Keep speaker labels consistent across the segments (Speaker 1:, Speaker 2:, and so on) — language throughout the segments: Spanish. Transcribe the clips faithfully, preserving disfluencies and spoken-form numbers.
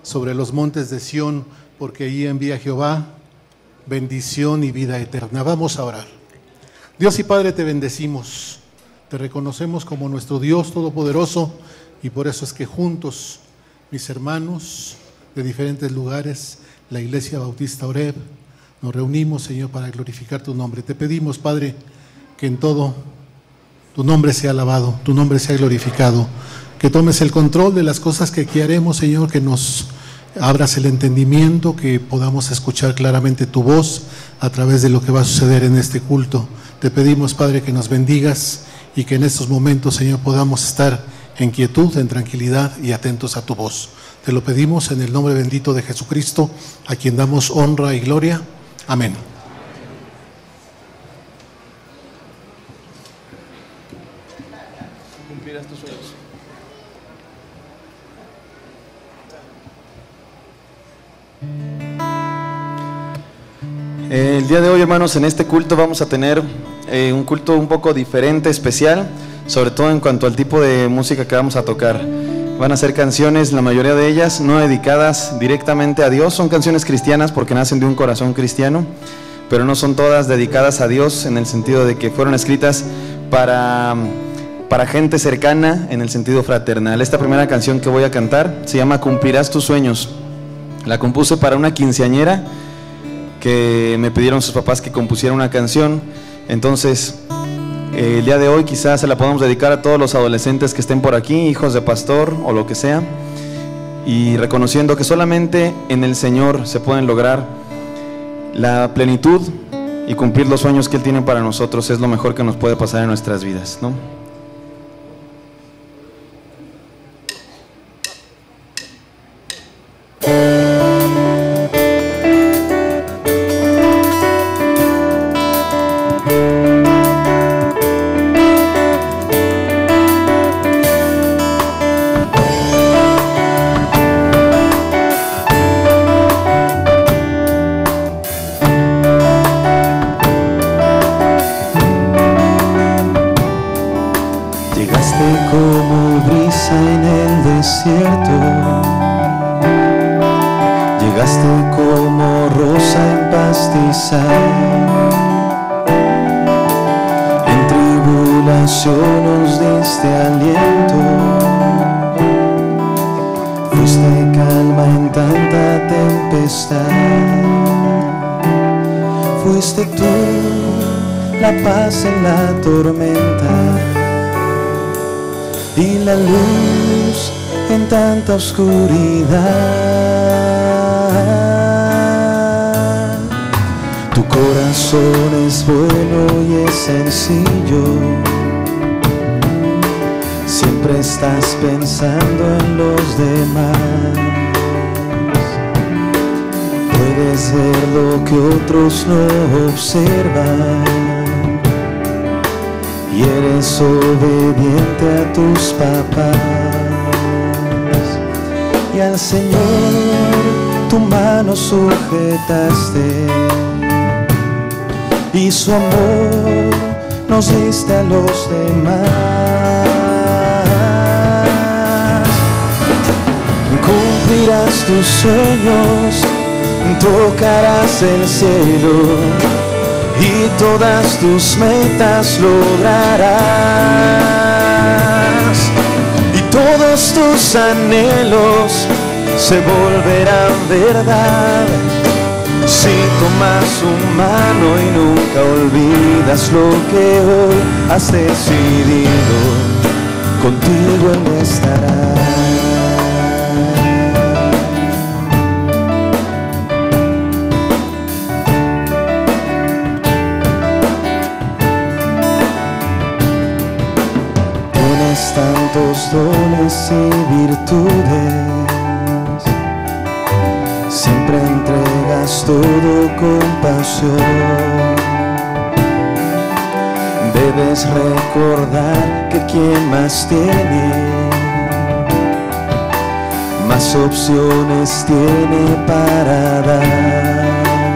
Speaker 1: sobre los montes de Sión, porque allí envía Jehová bendición y vida eterna. Vamos a orar. Dios y Padre, te bendecimos, te reconocemos como nuestro Dios todopoderoso, y por eso es que juntos, mis hermanos de diferentes lugares, la Iglesia Bautista Oreb, nos reunimos, Señor, para glorificar tu nombre. Te pedimos, Padre, que en todo tu nombre sea alabado, tu nombre sea glorificado, que tomes el control de las cosas que aquí haremos, Señor, que nos abras el entendimiento, que podamos escuchar claramente tu voz a través de lo que va a suceder en este culto. Te pedimos, Padre, que nos bendigas y que en estos momentos, Señor, podamos estar en quietud, en tranquilidad y atentos a tu voz. Te lo pedimos en el nombre bendito de Jesucristo, a quien damos honra y gloria. Amén.
Speaker 2: Cumplirás tus sueños. El día de hoy, hermanos, en este culto vamos a tener eh, un culto un poco diferente, especial, sobre todo en cuanto al tipo de música que vamos a tocar. Van a ser canciones, la mayoría de ellas no dedicadas directamente a Dios, son canciones cristianas porque nacen de un corazón cristiano, pero no son todas dedicadas a Dios en el sentido de que fueron escritas para, para gente cercana en el sentido fraternal. Esta primera canción que voy a cantar se llama Cumplirás tus sueños. La compuse para una quinceañera que me pidieron sus papás que compusiera una canción. Entonces eh, el día de hoy quizás se la podamos dedicar a todos los adolescentes que estén por aquí, hijos de pastor o lo que sea, y reconociendo que solamente en el Señor se pueden lograr la plenitud y cumplir los sueños que Él tiene para nosotros. Es lo mejor que nos puede pasar en nuestras vidas, ¿no?
Speaker 3: En tribulación nos diste aliento, fuiste calma en tanta tempestad, fuiste tú la paz en la tormenta y la luz en tanta oscuridad. Tu corazón es bueno y es sencillo, siempre estás pensando en los demás. Puedes ver lo que otros no observan y eres obediente a tus papás. Y al Señor tu mano sujetaste, y su amor nos diste a los demás. Cumplirás tus sueños, tocarás el cielo y todas tus metas lograrás, y todos tus anhelos se volverán verdad si tomas su mano y nunca olvidas lo que hoy has decidido. Contigo Él estará. Tienes tantos dones y virtudes, siempre entregas todo con pasión. Debes recordar que quien más tiene, más opciones tiene para dar.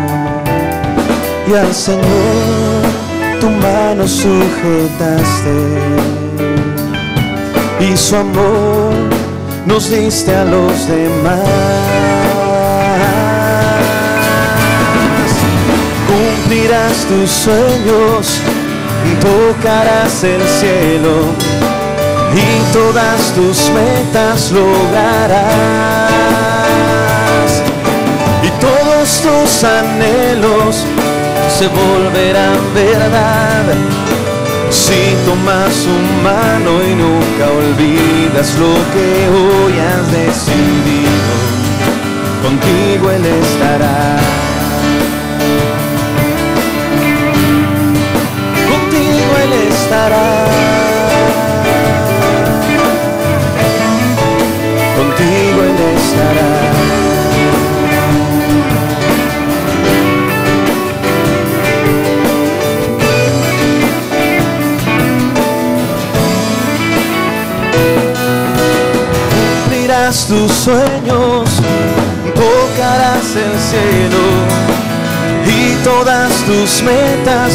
Speaker 3: Y al Señor tu mano sujetaste, y su amor nos diste a los demás. cumplirás tus sueños, tocarás el cielo y todas tus metas lograrás. Y todos tus anhelos se volverán verdad si tomas su mano y nunca olvidas lo que hoy has decidido. Contigo Él estará. Contigo Él estará. Contigo Él estará. Cumplirás tus sueños, tocarás el cielo y todas tus metas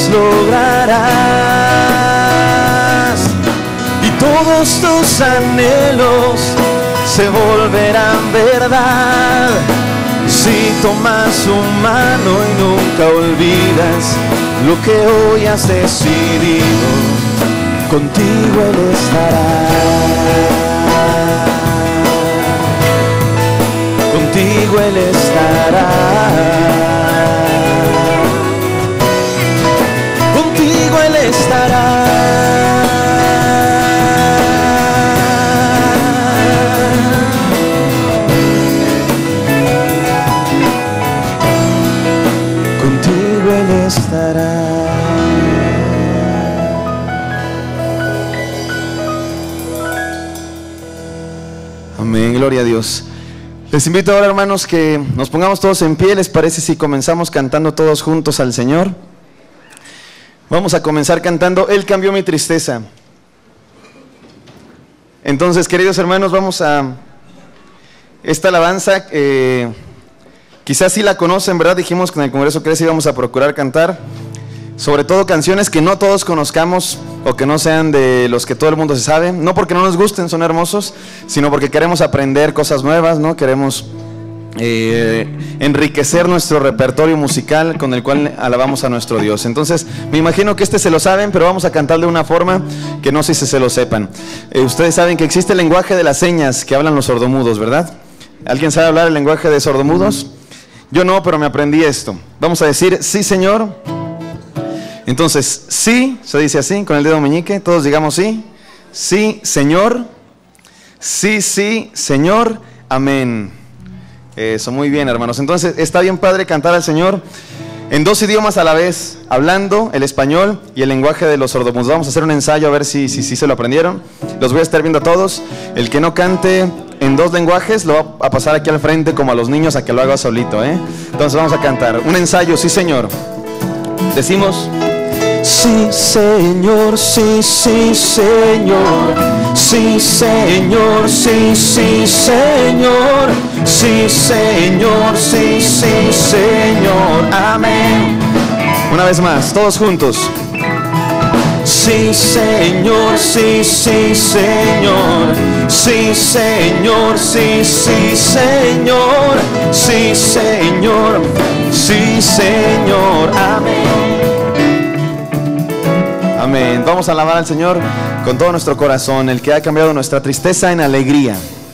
Speaker 3: lograrás. Y todos tus anhelos se volverán verdad si tomas su mano y nunca olvidas lo que hoy has decidido. Contigo Él estará. Contigo Él estará. Contigo Él estará. Contigo Él estará.
Speaker 2: Amén, gloria a Dios. Les invito ahora, hermanos, que nos pongamos todos en pie. ¿Les parece si comenzamos cantando todos juntos al Señor? Vamos a comenzar cantando Él cambió mi tristeza. Entonces, queridos hermanos, vamos a esta alabanza. Eh, quizás sí la conocen, ¿verdad? Dijimos que en el Congreso Crece íbamos a procurar cantar sobre todo canciones que no todos conozcamos o que no sean de los que todo el mundo se sabe, no porque no nos gusten, son hermosos, sino porque queremos aprender cosas nuevas, ¿no? Queremos eh, enriquecer nuestro repertorio musical con el cual alabamos a nuestro Dios. Entonces, me imagino que este se lo saben, pero vamos a cantar de una forma que no sé si se lo sepan. Eh, ustedes saben que existe el lenguaje de las señas que hablan los sordomudos, ¿verdad? ¿Alguien sabe hablar el lenguaje de sordomudos? Yo no, pero me aprendí esto. Vamos a decir, sí, Señor. Entonces, sí, se dice así, con el dedo meñique, todos digamos sí. Sí, Señor. Sí, sí, Señor. Amén. Eso, muy bien, hermanos. Entonces, está bien padre cantar al Señor en dos idiomas a la vez, hablando el español y el lenguaje de los sordomudos. Vamos a hacer un ensayo a ver si, si, si se lo aprendieron. Los voy a estar viendo a todos. El que no cante en dos lenguajes lo va a pasar aquí al frente como a los niños a que lo haga solito, ¿eh? Entonces vamos a cantar un ensayo, sí, Señor. Decimos...
Speaker 3: Sí, Señor, sí, sí, Señor. Sí, Señor, sí, sí, Señor. Sí, Señor, sí, sí, Señor. Amén.
Speaker 2: Una vez más, todos juntos.
Speaker 3: Sí, Señor, sí, sí, Señor. Sí, Señor, sí, sí, Señor. Sí, Señor, sí, Señor. Amén.
Speaker 2: Amén. Vamos a alabar al Señor con todo nuestro corazón, el que ha cambiado nuestra tristeza en alegría.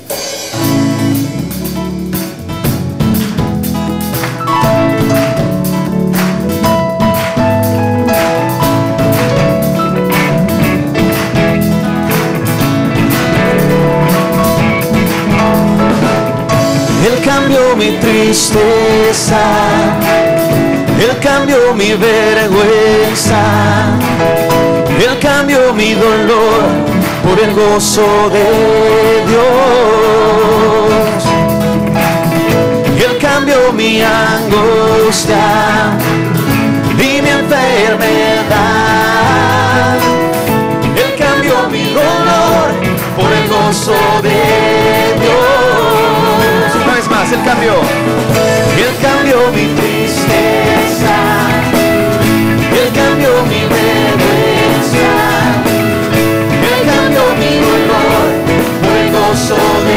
Speaker 3: Él cambió mi tristeza, Él cambió mi vergüenza, Él cambió mi dolor por el gozo de Dios. Él cambió mi angustia y mi enfermedad. Él cambió mi dolor por el gozo de Dios.
Speaker 2: Una vez más, Él cambió.
Speaker 3: Él cambió mi tristeza, Él cambió mi vergüenza, Él cambió mi dolor por el gozo de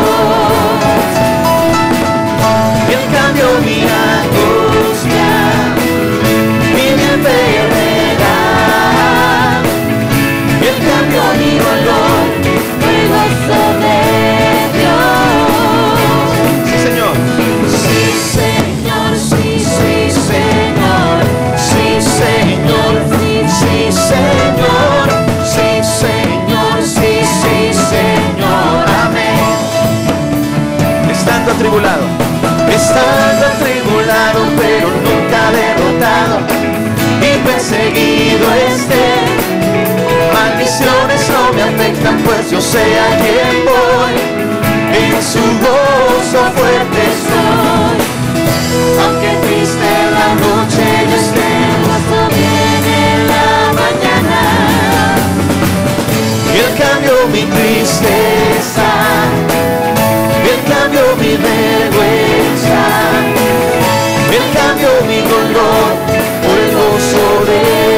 Speaker 3: Dios. Él cambió mi angustia
Speaker 2: estando atribulado,
Speaker 3: estando atribulado pero nunca derrotado y perseguido esté. Maldiciones no me afectan, pues yo sé a quién voy, en su gozo fuerte soy. Aunque triste la noche yo esté, gozo viene la mañana. Él cambió mi tristeza, Él cambió mi vergüenza, Él cambió mi dolor por el gozo de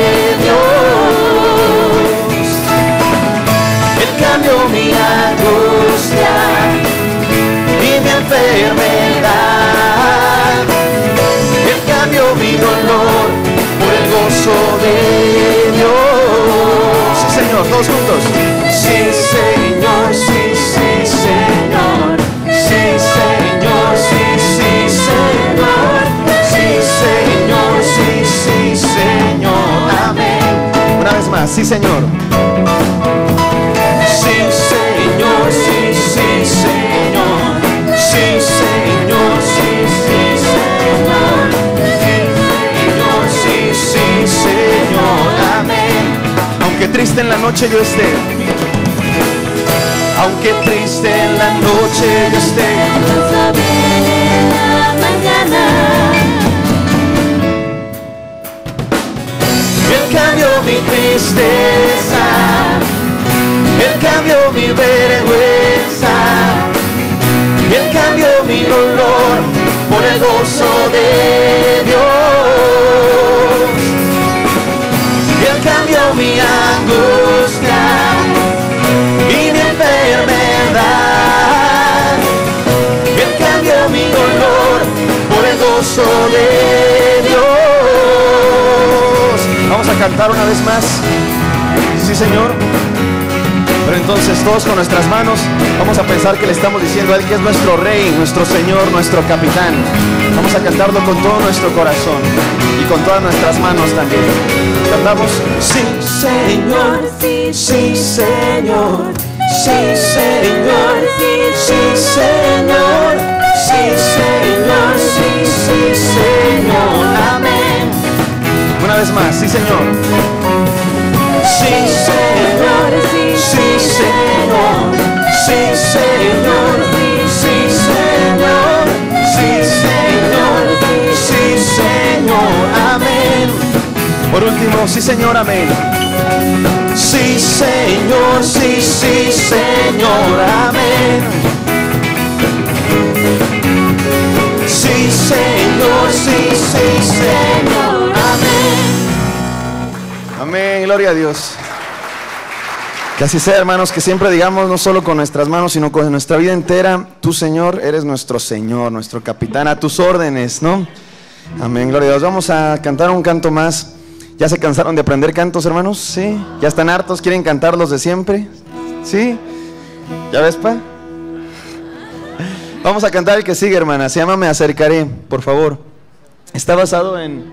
Speaker 3: Dios. Él cambió mi angustia y mi enfermedad. Él cambió mi dolor por el gozo de Dios.
Speaker 2: sí Señor, todos juntos.
Speaker 3: Sí, Señor, sí, sí, Señor. Sí, Señor, sí, sí, Señor. Sí, Señor, sí, sí, Señor. Amén.
Speaker 2: Una vez más, sí Señor.
Speaker 3: Sí, Señor, sí, sí, Señor. Sí, Señor, sí, sí, Señor. Sí, Señor, sí, sí, Señor. Amén.
Speaker 2: Aunque triste en la noche yo esté,
Speaker 3: Aunque triste en la noche yo esté, gozo viene la mañana. Él cambió mi tristeza, Él cambió mi vergüenza, Él cambió mi dolor por el gozo de Dios. Él cambió mi angustia y mi enfermedad. Él cambió mi dolor por el gozo de Dios.
Speaker 2: vamos a cantar una vez más. Sí Señor. Pero entonces todos con nuestras manos vamos a pensar que le estamos diciendo a Él que es nuestro Rey, nuestro Señor, nuestro Capitán. Vamos a cantarlo con todo nuestro corazón y con todas nuestras manos también. Cantamos.
Speaker 3: Sí, Señor, sí, sí, Señor. Sí, Señor, sí, sí, Señor. Sí, Señor, sí, sí, Señor. Amén.
Speaker 2: Una vez más, sí Señor.
Speaker 3: Sí, Señor, sí, sí, Señor. Sí, Señor, sí, sí, Señor. Sí, Señor, sí, Señor. Amén.
Speaker 2: Por último, sí Señor, amén.
Speaker 3: Sí, Señor, sí, sí, Señor. Amén. Sí, Señor, sí, sí, Señor. Amén.
Speaker 2: Amén, gloria a Dios. Que así sea, hermanos, que siempre digamos, no solo con nuestras manos, sino con nuestra vida entera, tú, Señor, eres nuestro Señor, nuestro capitán, a tus órdenes, ¿no? Amén, gloria a Dios. Vamos a cantar un canto más. ¿Ya se cansaron de aprender cantos, hermanos? ¿Sí? ¿Ya están hartos? ¿Quieren cantar los de siempre? ¿Sí? ¿Ya ves, pa? Vamos a cantar el que sigue, hermana. Se llama Me Acercaré, por favor. Está basado en...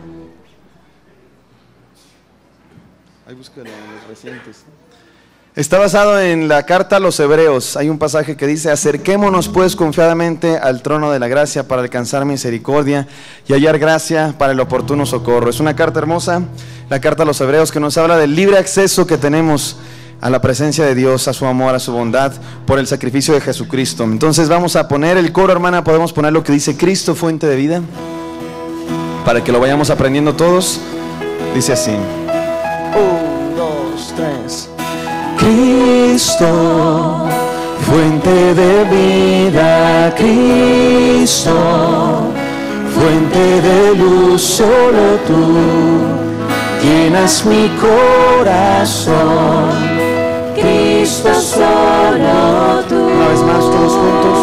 Speaker 2: Ahí búscalo en los recientes. Está basado en la carta a los Hebreos. Hay un pasaje que dice: acerquémonos pues confiadamente al trono de la gracia para alcanzar misericordia y hallar gracia para el oportuno socorro. Es una carta hermosa, la carta a los Hebreos, que nos habla del libre acceso que tenemos a la presencia de Dios, a su amor, a su bondad, por el sacrificio de Jesucristo. Entonces vamos a poner el coro, hermana. Podemos poner lo que dice: Cristo, fuente de vida, para que lo vayamos aprendiendo todos. Dice así: un, dos, tres.
Speaker 3: Cristo, fuente de vida, Cristo, fuente de luz, solo tú llenas mi corazón. Cristo, solo tú.
Speaker 2: Una vez más, todos juntos.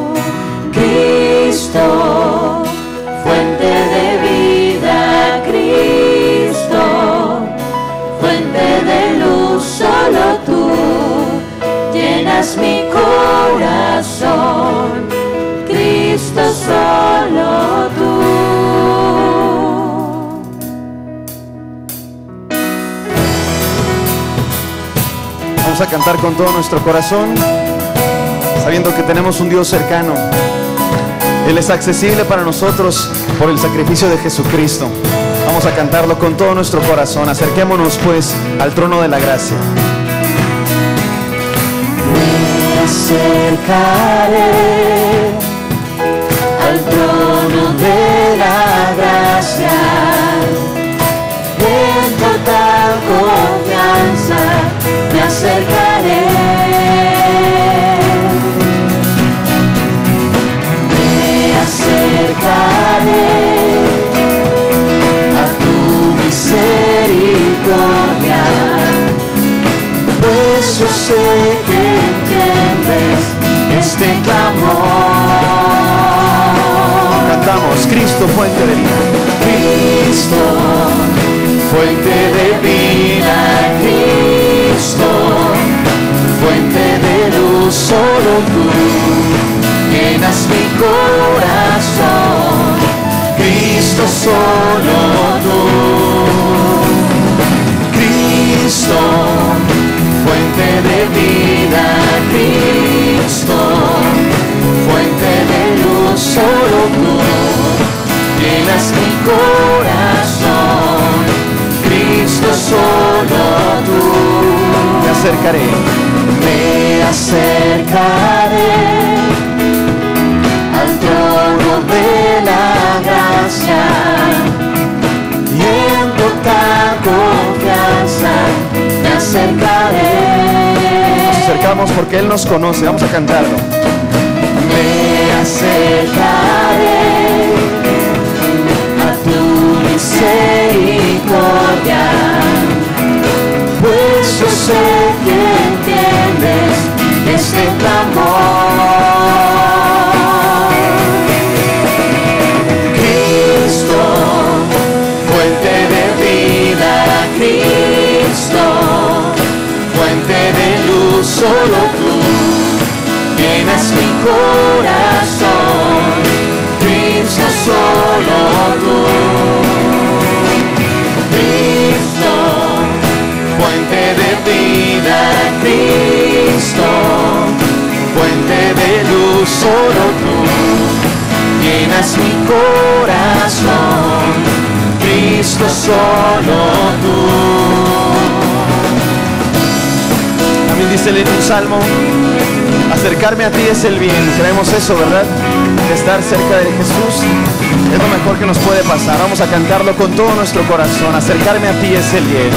Speaker 3: Cristo, fuente de vida, Cristo, fuente de luz, solo tú llenas mi corazón. Cristo, solo tú.
Speaker 2: Vamos a cantar con todo nuestro corazón, sabiendo que tenemos un Dios cercano, Él es accesible para nosotros por el sacrificio de Jesucristo. Vamos a cantarlo con todo nuestro corazón. Acerquémonos pues al trono de la gracia.
Speaker 3: Me acercaré al trono de la gracia, en total confianza me acercaré. Me acercaré a tu misericordia, pues yo sé que entiendes este clamor.
Speaker 2: Cantamos, Cristo, fuente de vida.
Speaker 3: Cristo, fuente de vida, Cristo, fuente de luz, solo tú llenas mi corazón. Cristo, solo tú. Cristo, fuente de vida, Cristo, fuente de luz, solo tú llenas mi corazón. Cristo, solo tú.
Speaker 2: Me acercaré,
Speaker 3: me acercaré al trono de la gracia, y en total confianza me acercaré.
Speaker 2: nos acercamos porque Él nos conoce. Vamos a cantarlo.
Speaker 3: Me acercaré a tu misericordia, pues yo sé que entiendes este clamor. Cristo, fuente de vida, Cristo, fuente de luz, solo tú llenas mi corazón. Cristo, solo tú. Cristo, fuente de vida, Cristo, fuente de luz, solo tú llenas mi corazón. Cristo, solo tú.
Speaker 2: También dice en un salmo, acercarme a ti es el bien. Creemos eso, ¿verdad? De estar cerca de Jesús es lo mejor que nos puede pasar. Vamos a cantarlo con todo nuestro corazón. Acercarme a ti es el bien.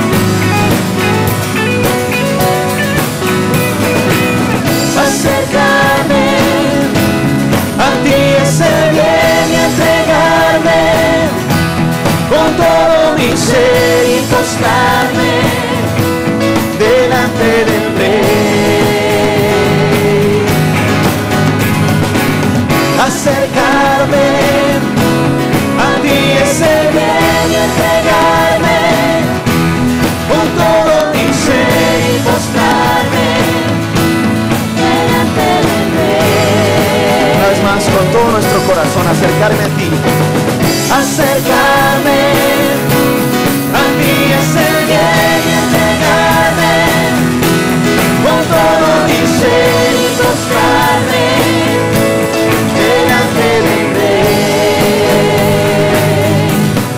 Speaker 3: Acercarme a ti es el bien, y entregarme con todo mi ser y postrarme delante del Rey. Acercarme a ti es el bien, y entregarme con todo mi ser y postrarme delante del Rey.
Speaker 2: Una vez más, con todo nuestro corazón, acercarme a ti.
Speaker 3: Acercarme a ti es el bien, y entregarme con todo mi ser y postrarme delante del Rey.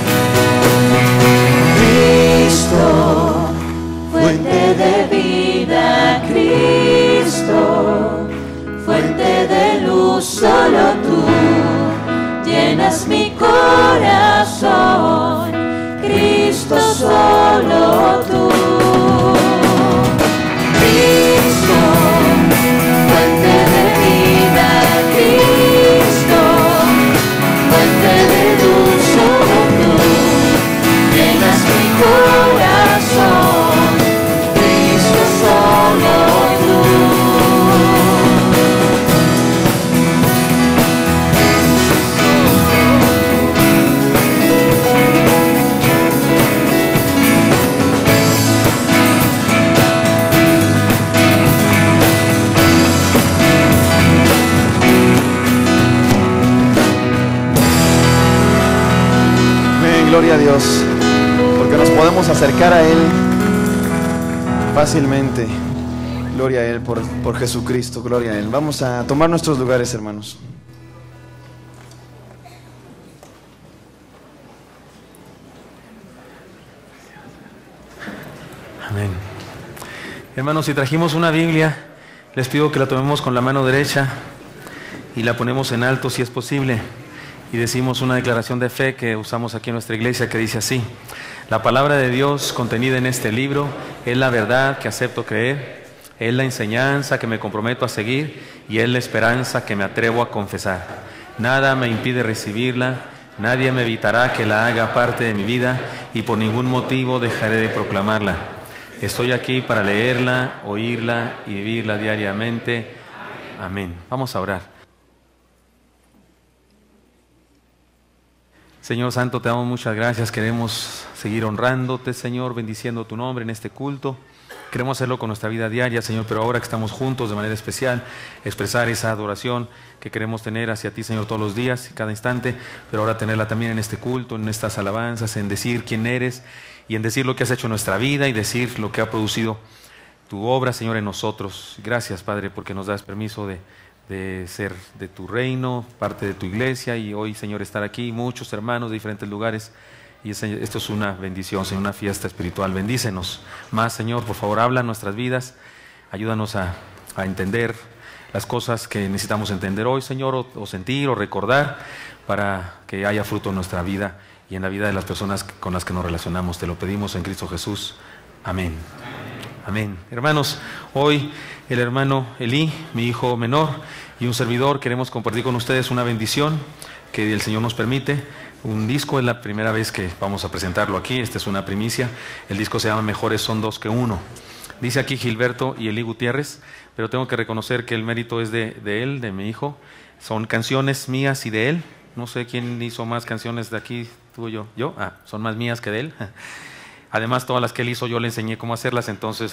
Speaker 3: Cristo, fuente de vida, Cristo, fuente de luz, solo tú llenas mi corazón. Cristo, solo tú. Cristo, fuente de vida, Cristo, fuente de luz, solo tú llenas mi corazón. Cristo, solo tú.
Speaker 2: Gloria a Dios, porque nos podemos acercar a Él fácilmente. Gloria a Él por, por Jesucristo, gloria a Él. Vamos a tomar nuestros lugares, hermanos.
Speaker 4: Amén. Hermanos, si trajimos una Biblia, les pido que la tomemos con la mano derecha y la ponemos en alto si es posible. Y decimos una declaración de fe que usamos aquí en nuestra iglesia que dice así: la palabra de Dios contenida en este libro es la verdad que acepto creer, es la enseñanza que me comprometo a seguir y es la esperanza que me atrevo a confesar. Nada me impide recibirla, nadie me evitará que la haga parte de mi vida y por ningún motivo dejaré de proclamarla. Estoy aquí para leerla, oírla y vivirla diariamente. Amén. Vamos a orar. Señor Santo, te damos muchas gracias. Queremos seguir honrándote, Señor, bendiciendo tu nombre en este culto. Queremos hacerlo con nuestra vida diaria, Señor, pero ahora que estamos juntos de manera especial, expresar esa adoración que queremos tener hacia ti, Señor, todos los días y cada instante, pero ahora tenerla también en este culto, en estas alabanzas, en decir quién eres y en decir lo que has hecho en nuestra vida y decir lo que ha producido tu obra, Señor, en nosotros. Gracias, Padre, porque nos das permiso de, de ser de tu reino, parte de tu iglesia, y hoy, Señor, estar aquí, muchos hermanos de diferentes lugares. Y esto es una bendición, Señor, una fiesta espiritual. Bendícenos más, Señor, por favor, habla en nuestras vidas. Ayúdanos a, a entender las cosas que necesitamos entender hoy, Señor, o, o sentir o recordar, para que haya fruto en nuestra vida y en la vida de las personas con las que nos relacionamos. Te lo pedimos en Cristo Jesús. Amén. Amén. Hermanos, hoy el hermano Elí, mi hijo menor, y un servidor queremos compartir con ustedes una bendición que el Señor nos permite. Un disco, es la primera vez que vamos a presentarlo aquí, esta es una primicia. El disco se llama Mejores son dos que uno. Dice aquí Gilberto y Elí Gutiérrez, pero tengo que reconocer que el mérito es de, de él, de mi hijo. Son canciones mías y de él. No sé quién hizo más canciones de aquí, tú o yo. ¿Yo? Ah, son más mías que de él. Además, todas las que él hizo yo le enseñé cómo hacerlas, entonces...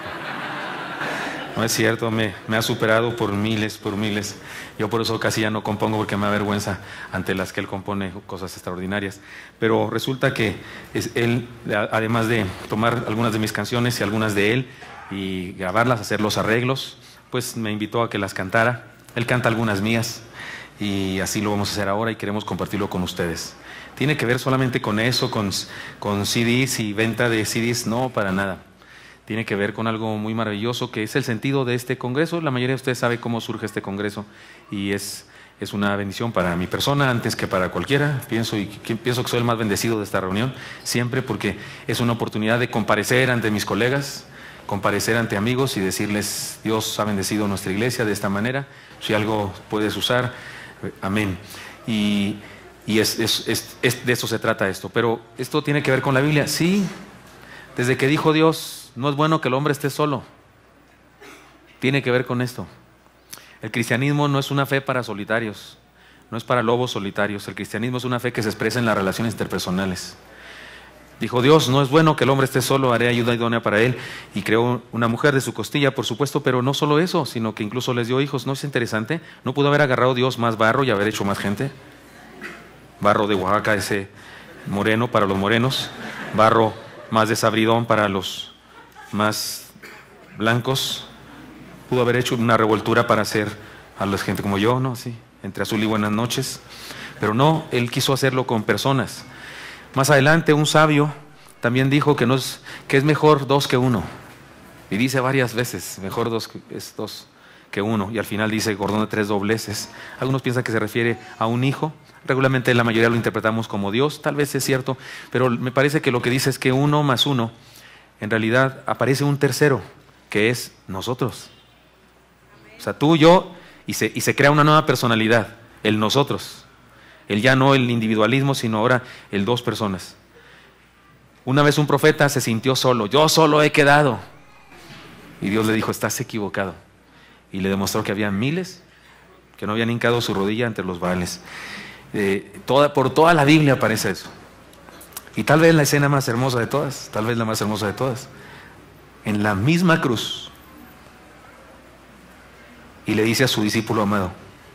Speaker 4: No es cierto, me, me ha superado por miles, por miles. Yo por eso casi ya no compongo porque me avergüenza ante las que él compone cosas extraordinarias. Pero resulta que es él, además de tomar algunas de mis canciones y algunas de él y grabarlas, hacer los arreglos, pues me invitó a que las cantara. Él canta algunas mías y así lo vamos a hacer ahora y queremos compartirlo con ustedes. ¿Tiene que ver solamente con eso, con, con C Ds y venta de C Ds? No, para nada. Tiene que ver con algo muy maravilloso que es el sentido de este congreso. La mayoría de ustedes sabe cómo surge este congreso y es, es una bendición para mi persona antes que para cualquiera. Pienso, y pienso que soy el más bendecido de esta reunión siempre, porque es una oportunidad de comparecer ante mis colegas, comparecer ante amigos y decirles: Dios ha bendecido nuestra iglesia de esta manera. Si algo puedes usar, amén. Y, y es, es, es, es, de eso se trata esto. Pero ¿esto tiene que ver con la Biblia? Sí. Desde que dijo Dios: no es bueno que el hombre esté solo. Tiene que ver con esto. El cristianismo no es una fe para solitarios, no es para lobos solitarios. El cristianismo es una fe que se expresa en las relaciones interpersonales. Dijo Dios: no es bueno que el hombre esté solo, haré ayuda idónea para él. Y creó una mujer de su costilla, por supuesto, pero no solo eso, sino que incluso les dio hijos. ¿No es interesante? ¿No pudo haber agarrado Dios más barro y haber hecho más gente? Barro de Oaxaca, ese moreno para los morenos, barro más desabridón para los más blancos. Pudo haber hecho una revoltura para hacer a la gente como yo, ¿no? Sí, entre azul y buenas noches. Pero no, él quiso hacerlo con personas. Más adelante un sabio también dijo que, no es, que es mejor dos que uno. Y dice varias veces, mejor dos que, es dos que uno. Y al final dice cordón de tres dobleces. Algunos piensan que se refiere a un hijo. Regularmente la mayoría lo interpretamos como Dios. Tal vez es cierto, pero me parece que lo que dice es que uno más uno, en realidad aparece un tercero, que es nosotros. O sea, tú, yo, y se, y se crea una nueva personalidad, el nosotros. El ya no el individualismo, sino ahora el dos personas. Una vez un profeta se sintió solo. Yo solo he quedado. Y Dios le dijo: estás equivocado. Y le demostró que había miles que no habían hincado su rodilla ante los Baales. Eh, toda, por toda la Biblia aparece eso. Y tal vez la escena más hermosa de todas, tal vez la más hermosa de todas, en la misma cruz. Y le dice a su discípulo amado: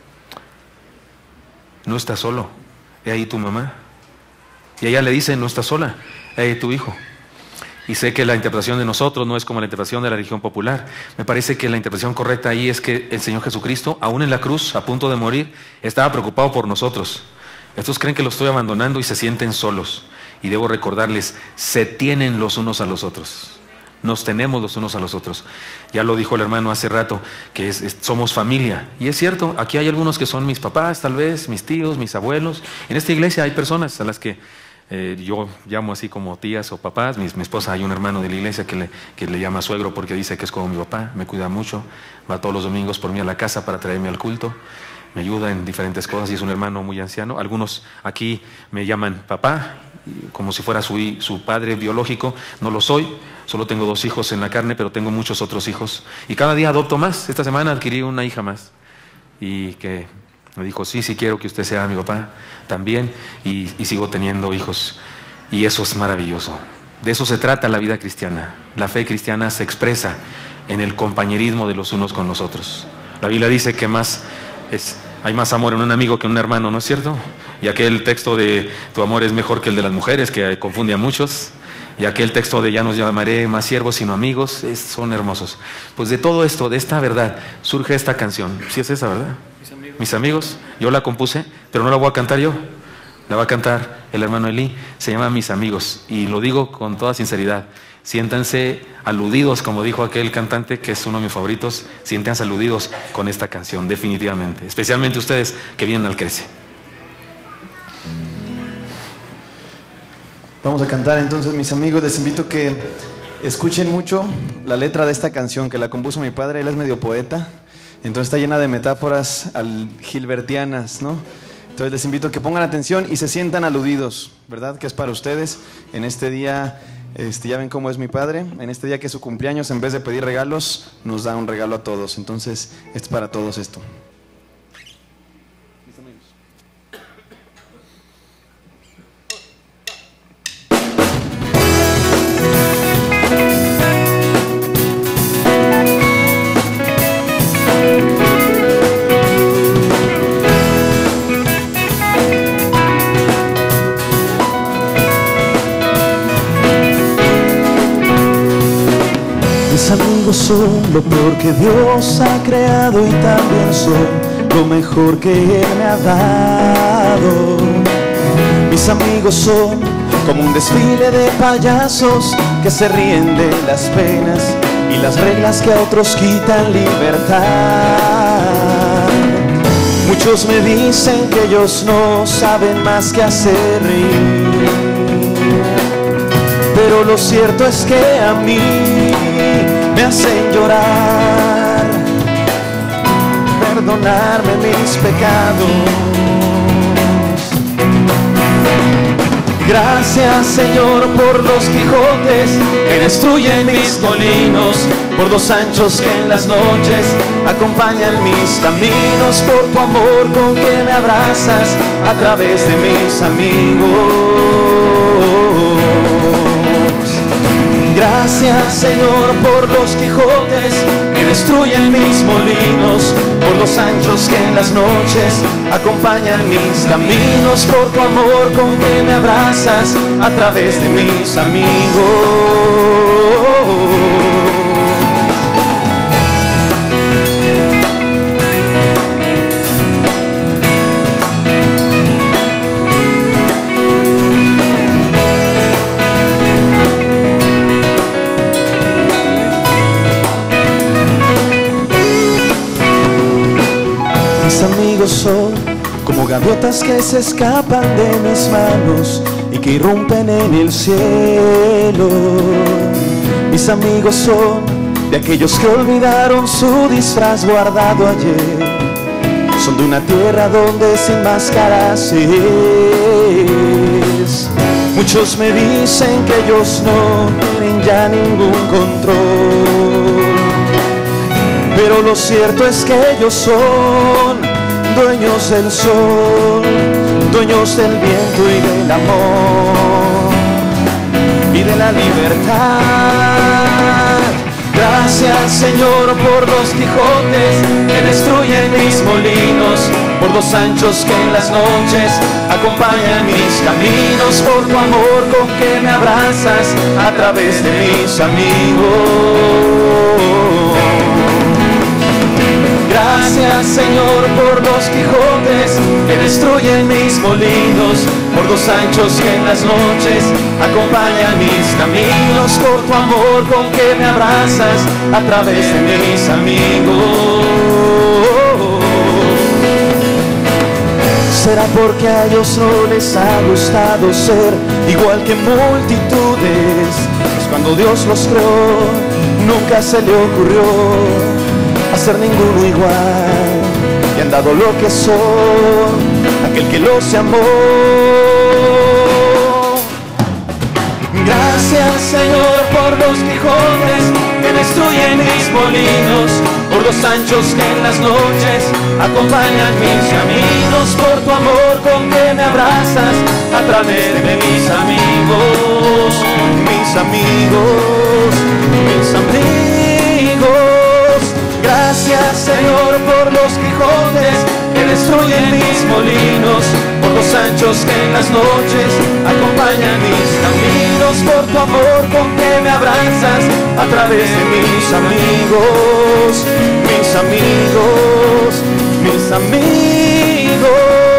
Speaker 4: no estás solo, he ahí tu mamá. Y ella le dice: no estás sola, he ahí tu hijo. Y sé que la interpretación de nosotros no es como la interpretación de la religión popular. Me parece que la interpretación correcta ahí es que el Señor Jesucristo, aún en la cruz, a punto de morir, estaba preocupado por nosotros. Estos creen que los estoy abandonando y se sienten solos. Y debo recordarles: se tienen los unos a los otros. nos tenemos los unos a los otros. Ya lo dijo el hermano hace rato, que es, es, somos familia. Y es cierto, aquí hay algunos que son mis papás, tal vez, mis tíos, mis abuelos. En esta iglesia hay personas a las que eh, yo llamo así como tías o papás. Mi, mi esposa, hay un hermano de la iglesia que le, que le llama suegro porque dice que es como mi papá, me cuida mucho, va todos los domingos por mí a la casa para traerme al culto. Me ayuda en diferentes cosas y es un hermano muy anciano. Algunos aquí me llaman papá, como si fuera su, su padre biológico. No lo soy, solo tengo dos hijos en la carne, pero tengo muchos otros hijos. Y cada día adopto más. Esta semana adquirí una hija más. Y que me dijo, sí, sí quiero que usted sea mi papá también. Y, y sigo teniendo hijos. Y eso es maravilloso. De eso se trata la vida cristiana. La fe cristiana se expresa en el compañerismo de los unos con los otros. La Biblia dice que más... Es, hay más amor en un amigo que en un hermano, ¿no es cierto? Y aquel texto de tu amor es mejor que el de las mujeres, que confunde a muchos. Y aquel texto de ya nos llamaré más siervos sino amigos, es, son hermosos. Pues de todo esto, de esta verdad, surge esta canción. ¿Sí es esa, verdad? Mis amigos. Mis amigos. Yo la compuse, pero no la voy a cantar yo. La va a cantar el hermano Eli. Se llama Mis Amigos. Y lo digo con toda sinceridad. Siéntanse aludidos, como dijo aquel cantante, que es uno de mis favoritos. Siéntanse aludidos con esta canción, definitivamente. Especialmente ustedes que vienen al Crece.
Speaker 2: Vamos a cantar entonces, mis amigos. Les invito a que escuchen mucho la letra de esta canción, que la compuso mi padre. Él es medio poeta, entonces está llena de metáforas al gilbertianas, ¿no? Entonces les invito a que pongan atención y se sientan aludidos, ¿verdad? Que es para ustedes en este día. Este, ya ven cómo es mi padre. En este día que es su cumpleaños, en vez de pedir regalos, nos da un regalo a todos. Entonces, es para todos esto. Mis amigos.
Speaker 3: Amigos son lo peor que Dios ha creado y también son lo mejor que Él me ha dado. Mis amigos son como un desfile de payasos que se ríen de las penas y las reglas que a otros quitan libertad. Muchos me dicen que ellos no saben más que hacer reír, pero lo cierto es que a mí me hacen llorar, perdonarme mis pecados. Gracias, Señor, por los Quijotes que destruyen mis molinos, por los anchos que en las noches acompañan mis caminos, por tu amor con que me abrazas a través de mis amigos. Gracias, Señor, por los Quijotes que destruyen mis molinos, por los anchos que en las noches acompañan mis caminos, por tu amor con que me abrazas a través de mis amigos. Son como gaviotas que se escapan de mis manos y que irrumpen en el cielo. Mis amigos son de aquellos que olvidaron su disfraz guardado ayer. Son de una tierra donde sin máscaras es. Muchos me dicen que ellos no tienen ya ningún control, pero lo cierto es que ellos son dueños del sol, dueños del viento y del amor y de la libertad. Gracias, Señor, por los Quijotes que destruyen mis molinos, por los anchos que en las noches acompañan mis caminos, por tu amor con que me abrazas a través de mis amigos. Gracias, Señor, por los Quijotes que destruyen mis molinos, por los anchos que en las noches acompañan mis caminos, por tu amor con que me abrazas a través de mis amigos. Será porque a ellos no les ha gustado ser igual que multitudes, pues cuando Dios los creó nunca se le ocurrió hacer ninguno igual, y han dado lo que son aquel que los llamó. Gracias, Señor, por los quijotes que destruyen mis molinos, por los anchos que en las noches acompañan mis caminos, por tu amor con que me abrazas a través de mis amigos, mis amigos, mis amigos. Gracias, Señor, por los quijotes que destruyen mis molinos, por los anchos que en las noches acompañan mis caminos, por tu amor con que me abrazas a través de mis amigos, mis amigos, mis amigos.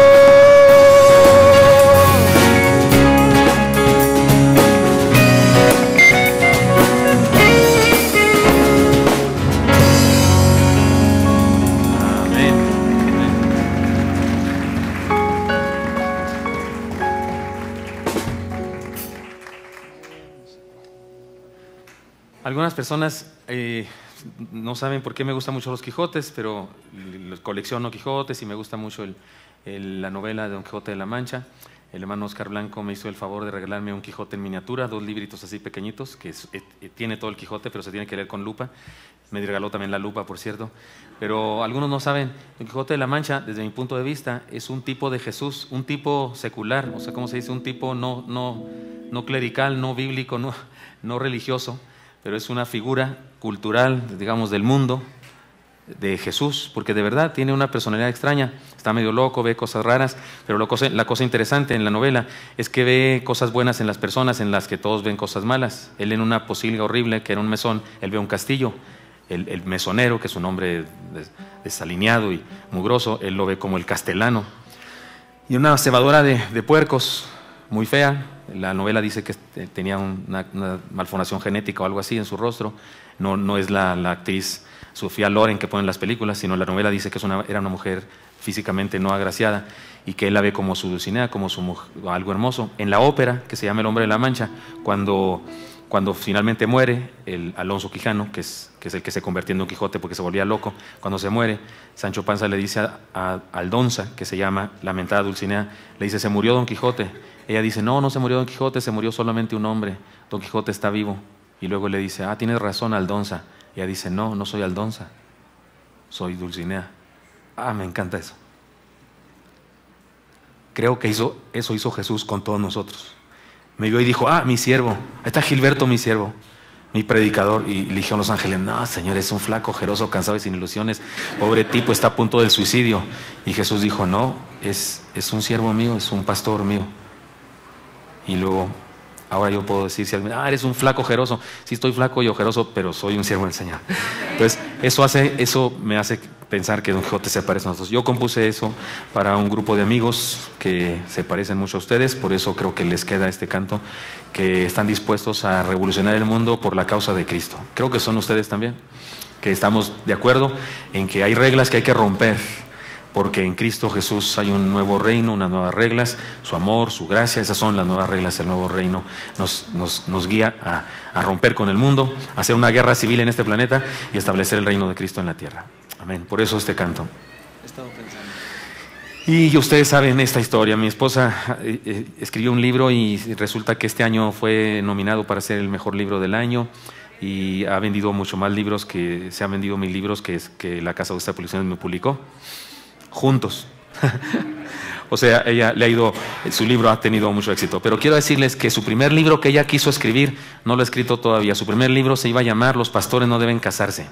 Speaker 4: Algunas personas eh, no saben por qué me gustan mucho los Quijotes, pero colecciono Quijotes y me gusta mucho el, el, la novela de Don Quijote de la Mancha. El hermano Oscar Blanco me hizo el favor de regalarme un Quijote en miniatura, dos libritos así pequeñitos, que es, eh, tiene todo el Quijote, pero se tiene que leer con lupa. Me regaló también la lupa, por cierto. Pero algunos no saben, Don Quijote de la Mancha, desde mi punto de vista, es un tipo de Jesús, un tipo secular, o sea, ¿cómo se dice? Un tipo no, no, no clerical, no bíblico, no, no religioso, pero es una figura cultural, digamos, del mundo, de Jesús, porque de verdad tiene una personalidad extraña, está medio loco, ve cosas raras, pero lo cosa, la cosa interesante en la novela es que ve cosas buenas en las personas en las que todos ven cosas malas. Él en una posilga horrible, que era un mesón, él ve un castillo, el, el mesonero, que es un hombre des, desalineado y mugroso, él lo ve como el castelano. Y una cebadora de, de puercos, muy fea. La novela dice que tenía una, una malformación genética o algo así en su rostro. No, no es la, la actriz Sofía Loren que ponen las películas, sino la novela dice que es una, era una mujer físicamente no agraciada y que él la ve como su Dulcinea, como su mujer, algo hermoso. En la ópera, que se llama El Hombre de la Mancha, cuando, cuando finalmente muere el Alonso Quijano, que es, que es el que se convirtió en Don Quijote porque se volvía loco, cuando se muere, Sancho Panza le dice a, a Aldonza, que se llama lamentada Dulcinea, le dice: se murió Don Quijote. Ella dice: no, no se murió Don Quijote, se murió solamente un hombre, Don Quijote está vivo. Y luego le dice: ah, tienes razón, Aldonza. Ella dice: no, no soy Aldonza, soy Dulcinea. Ah, me encanta eso. Creo que hizo, eso hizo Jesús con todos nosotros. Me vio y dijo: ah, mi siervo, ahí está Gilberto, mi siervo, mi predicador. Y le dijeron los ángeles: no, Señor, es un flaco, ojeroso, cansado y sin ilusiones, pobre tipo, está a punto del suicidio. Y Jesús dijo: no, es, es un siervo mío, es un pastor mío. Y luego, ahora yo puedo decir, si alguien, ah, eres un flaco ojeroso. Sí, estoy flaco y ojeroso, pero soy un siervo del Señor. Entonces, eso, hace, eso me hace pensar que Don Quijote se parece a nosotros. Yo compuse eso para un grupo de amigos que se parecen mucho a ustedes, por eso creo que les queda este canto, que están dispuestos a revolucionar el mundo por la causa de Cristo. Creo que son ustedes también, que estamos de acuerdo en que hay reglas que hay que romper, porque en Cristo Jesús hay un nuevo reino, unas nuevas reglas, su amor, su gracia, esas son las nuevas reglas del nuevo reino. Nos, nos, nos guía a, a romper con el mundo, a hacer una guerra civil en este planeta y establecer el reino de Cristo en la tierra. Amén. Por eso este canto.
Speaker 2: He estado pensando.
Speaker 4: Y ustedes saben esta historia. Mi esposa eh, eh, escribió un libro y resulta que este año fue nominado para ser el mejor libro del año. Y ha vendido mucho más libros que se han vendido mil libros que, que la Casa de Estas Publicaciones me publicó. Juntos. O sea, ella le ha ido, su libro ha tenido mucho éxito. Pero quiero decirles que su primer libro que ella quiso escribir, no lo ha escrito todavía. Su primer libro se iba a llamar Los pastores no deben casarse.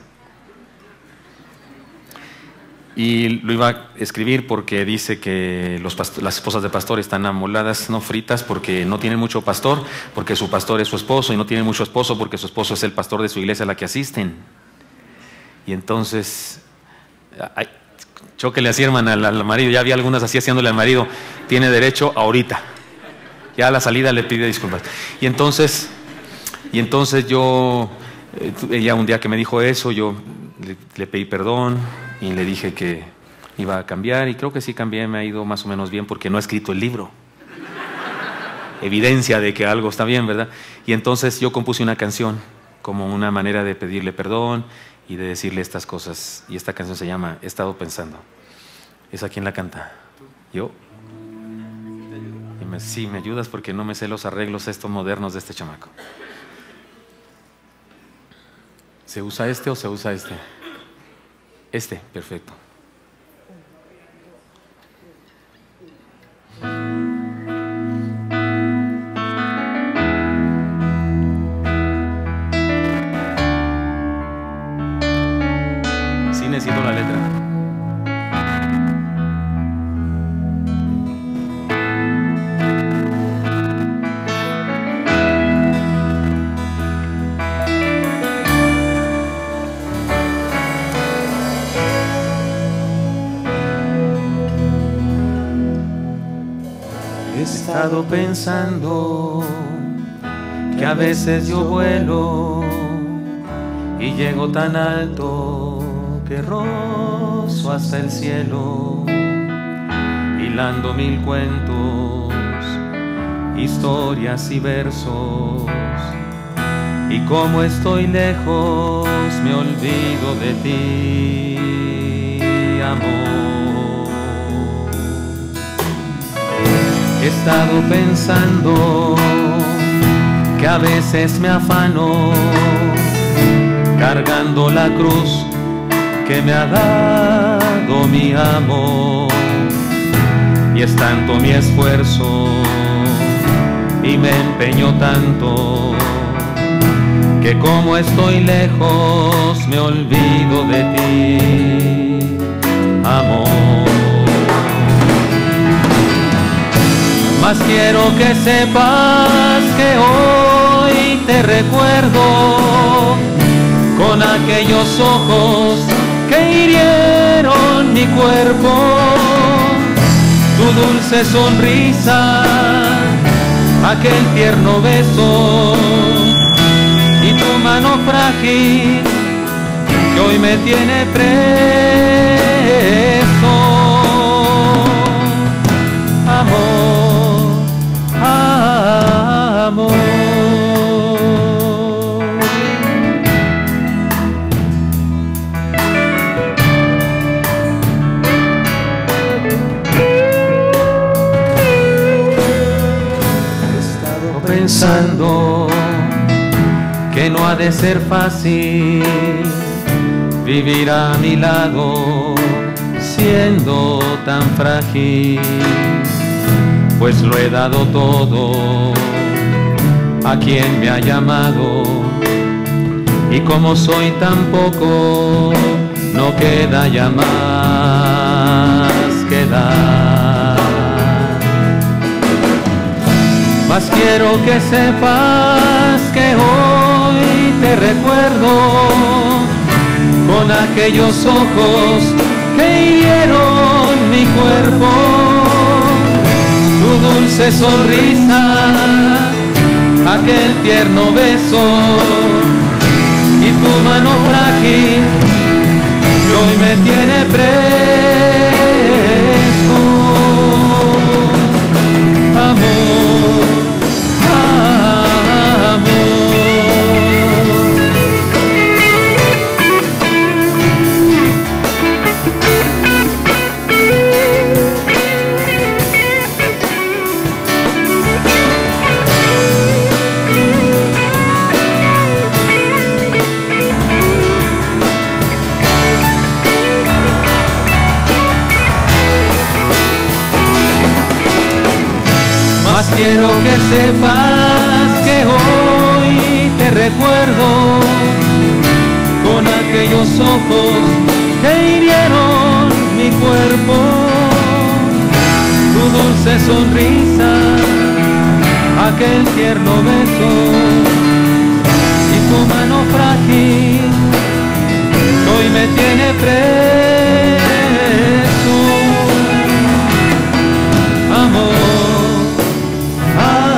Speaker 4: Y lo iba a escribir porque dice que los las esposas de pastores están amoladas, no fritas, porque no tienen mucho pastor, porque su pastor es su esposo, y no tienen mucho esposo porque su esposo es el pastor de su iglesia a la que asisten. Y entonces, ay, chóquele así, hermana, al, al marido. Ya había algunas así haciéndole al marido: tiene derecho ahorita. Ya a la salida le pide disculpas. Y entonces, y entonces yo, eh, ella un día que me dijo eso, yo le, le pedí perdón y le dije que iba a cambiar, y creo que sí cambié, me ha ido más o menos bien porque no he escrito el libro. Evidencia de que algo está bien, ¿verdad? Y entonces yo compuse una canción como una manera de pedirle perdón y de decirle estas cosas. Y esta canción se llama He estado pensando. ¿Esa quién la canta? ¿Yo? Y me, sí, me ayudas porque no me sé los arreglos estos modernos de este chamaco. ¿Se usa este o se usa este? Este, perfecto. Sí necesito la letra. He estado pensando que a veces yo vuelo y llego tan alto que rozo hasta el cielo, hilando mil cuentos, historias y versos, y como estoy lejos me olvido de ti, amor. He estado pensando que a veces me afano cargando la cruz que me ha dado mi amor, y es tanto mi esfuerzo y me empeño tanto que como estoy lejos me olvido de ti, amor. Mas quiero que sepas que hoy te recuerdo con aquellos ojos que hirieron mi cuerpo, tu dulce sonrisa, aquel tierno beso y tu mano frágil que hoy me tiene preso, amor, amor. Pensando que no ha de ser fácil vivir a mi lado siendo tan frágil, pues lo he dado todo a quien me ha llamado, y como soy tan poco no queda ya más que dar. Mas quiero que sepas que hoy te recuerdo con aquellos ojos que hirieron mi cuerpo, tu dulce sonrisa, aquel tierno beso y tu mano frágil que hoy me tiene preso, amor. Quiero que sepas que hoy te recuerdo con aquellos ojos que hirieron mi cuerpo, tu dulce sonrisa, aquel tierno beso y tu mano frágil que hoy me tiene preso, amor. Ah.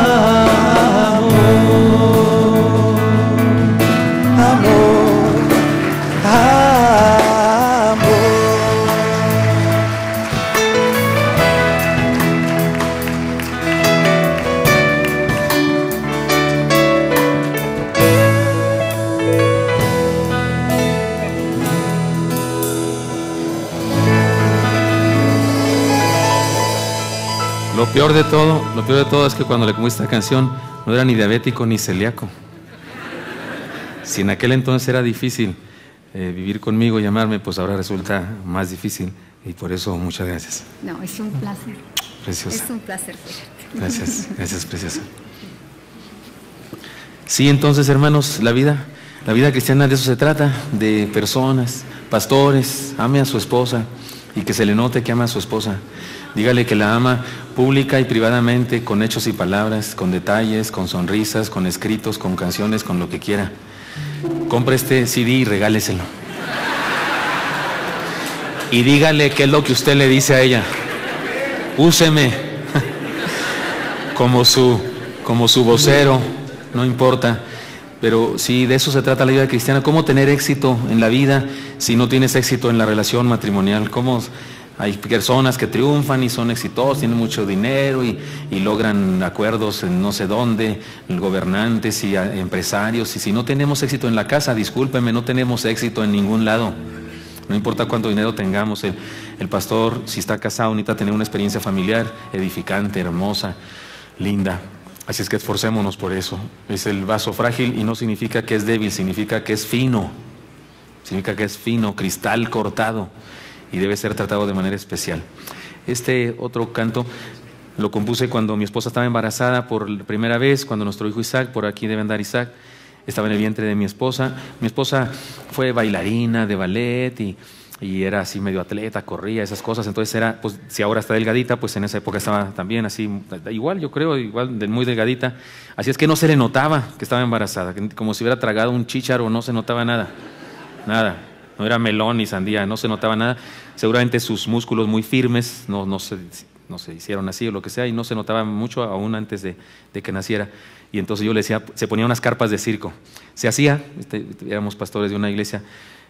Speaker 4: Lo peor de todo, lo peor de todo es que cuando le compuse esta canción no era ni diabético ni celíaco. Si en aquel entonces era difícil eh, vivir conmigo y amarme, pues ahora resulta más difícil. Y por eso, muchas gracias.
Speaker 5: No, es un placer.
Speaker 4: Preciosa.
Speaker 5: Es un placer.
Speaker 4: Gracias, gracias, preciosa. Sí, entonces, hermanos, la vida, la vida cristiana de eso se trata, de personas, pastores, ame a su esposa y que se le note que ama a su esposa. Dígale que la ama pública y privadamente, con hechos y palabras, con detalles, con sonrisas, con escritos, con canciones, con lo que quiera. Compre este C D y regáleselo. Y dígale qué es lo que usted le dice a ella. Úseme como su, como su vocero, no importa. Pero sí, de eso se trata la vida cristiana. ¿Cómo tener éxito en la vida si no tienes éxito en la relación matrimonial? ¿Cómo hay personas que triunfan y son exitosos, tienen mucho dinero y, y logran acuerdos en no sé dónde, gobernantes y empresarios? Y si no tenemos éxito en la casa, discúlpeme, no tenemos éxito en ningún lado. No importa cuánto dinero tengamos, el, el pastor, si está casado, necesita tener una experiencia familiar edificante, hermosa, linda. Así es que esforcémonos por eso. Es el vaso frágil y no significa que es débil, significa que es fino. Significa que es fino, cristal cortado, y debe ser tratado de manera especial. Este otro canto lo compuse cuando mi esposa estaba embarazada por primera vez, cuando nuestro hijo Isaac, por aquí debe andar Isaac, estaba en el vientre de mi esposa. Mi esposa fue bailarina de ballet y, y era así medio atleta, corría, esas cosas. Entonces era, pues si ahora está delgadita, pues en esa época estaba también así, igual yo creo, igual muy delgadita. Así es que no se le notaba que estaba embarazada, como si hubiera tragado un chícharo, no se notaba nada, nada. No era melón ni sandía, no se notaba nada. Seguramente sus músculos muy firmes no, no, se, no se hicieron así o lo que sea, y no se notaba mucho aún antes de, de que naciera. Y entonces yo le decía, se ponía unas carpas de circo. Se hacía, este, éramos pastores de una iglesia,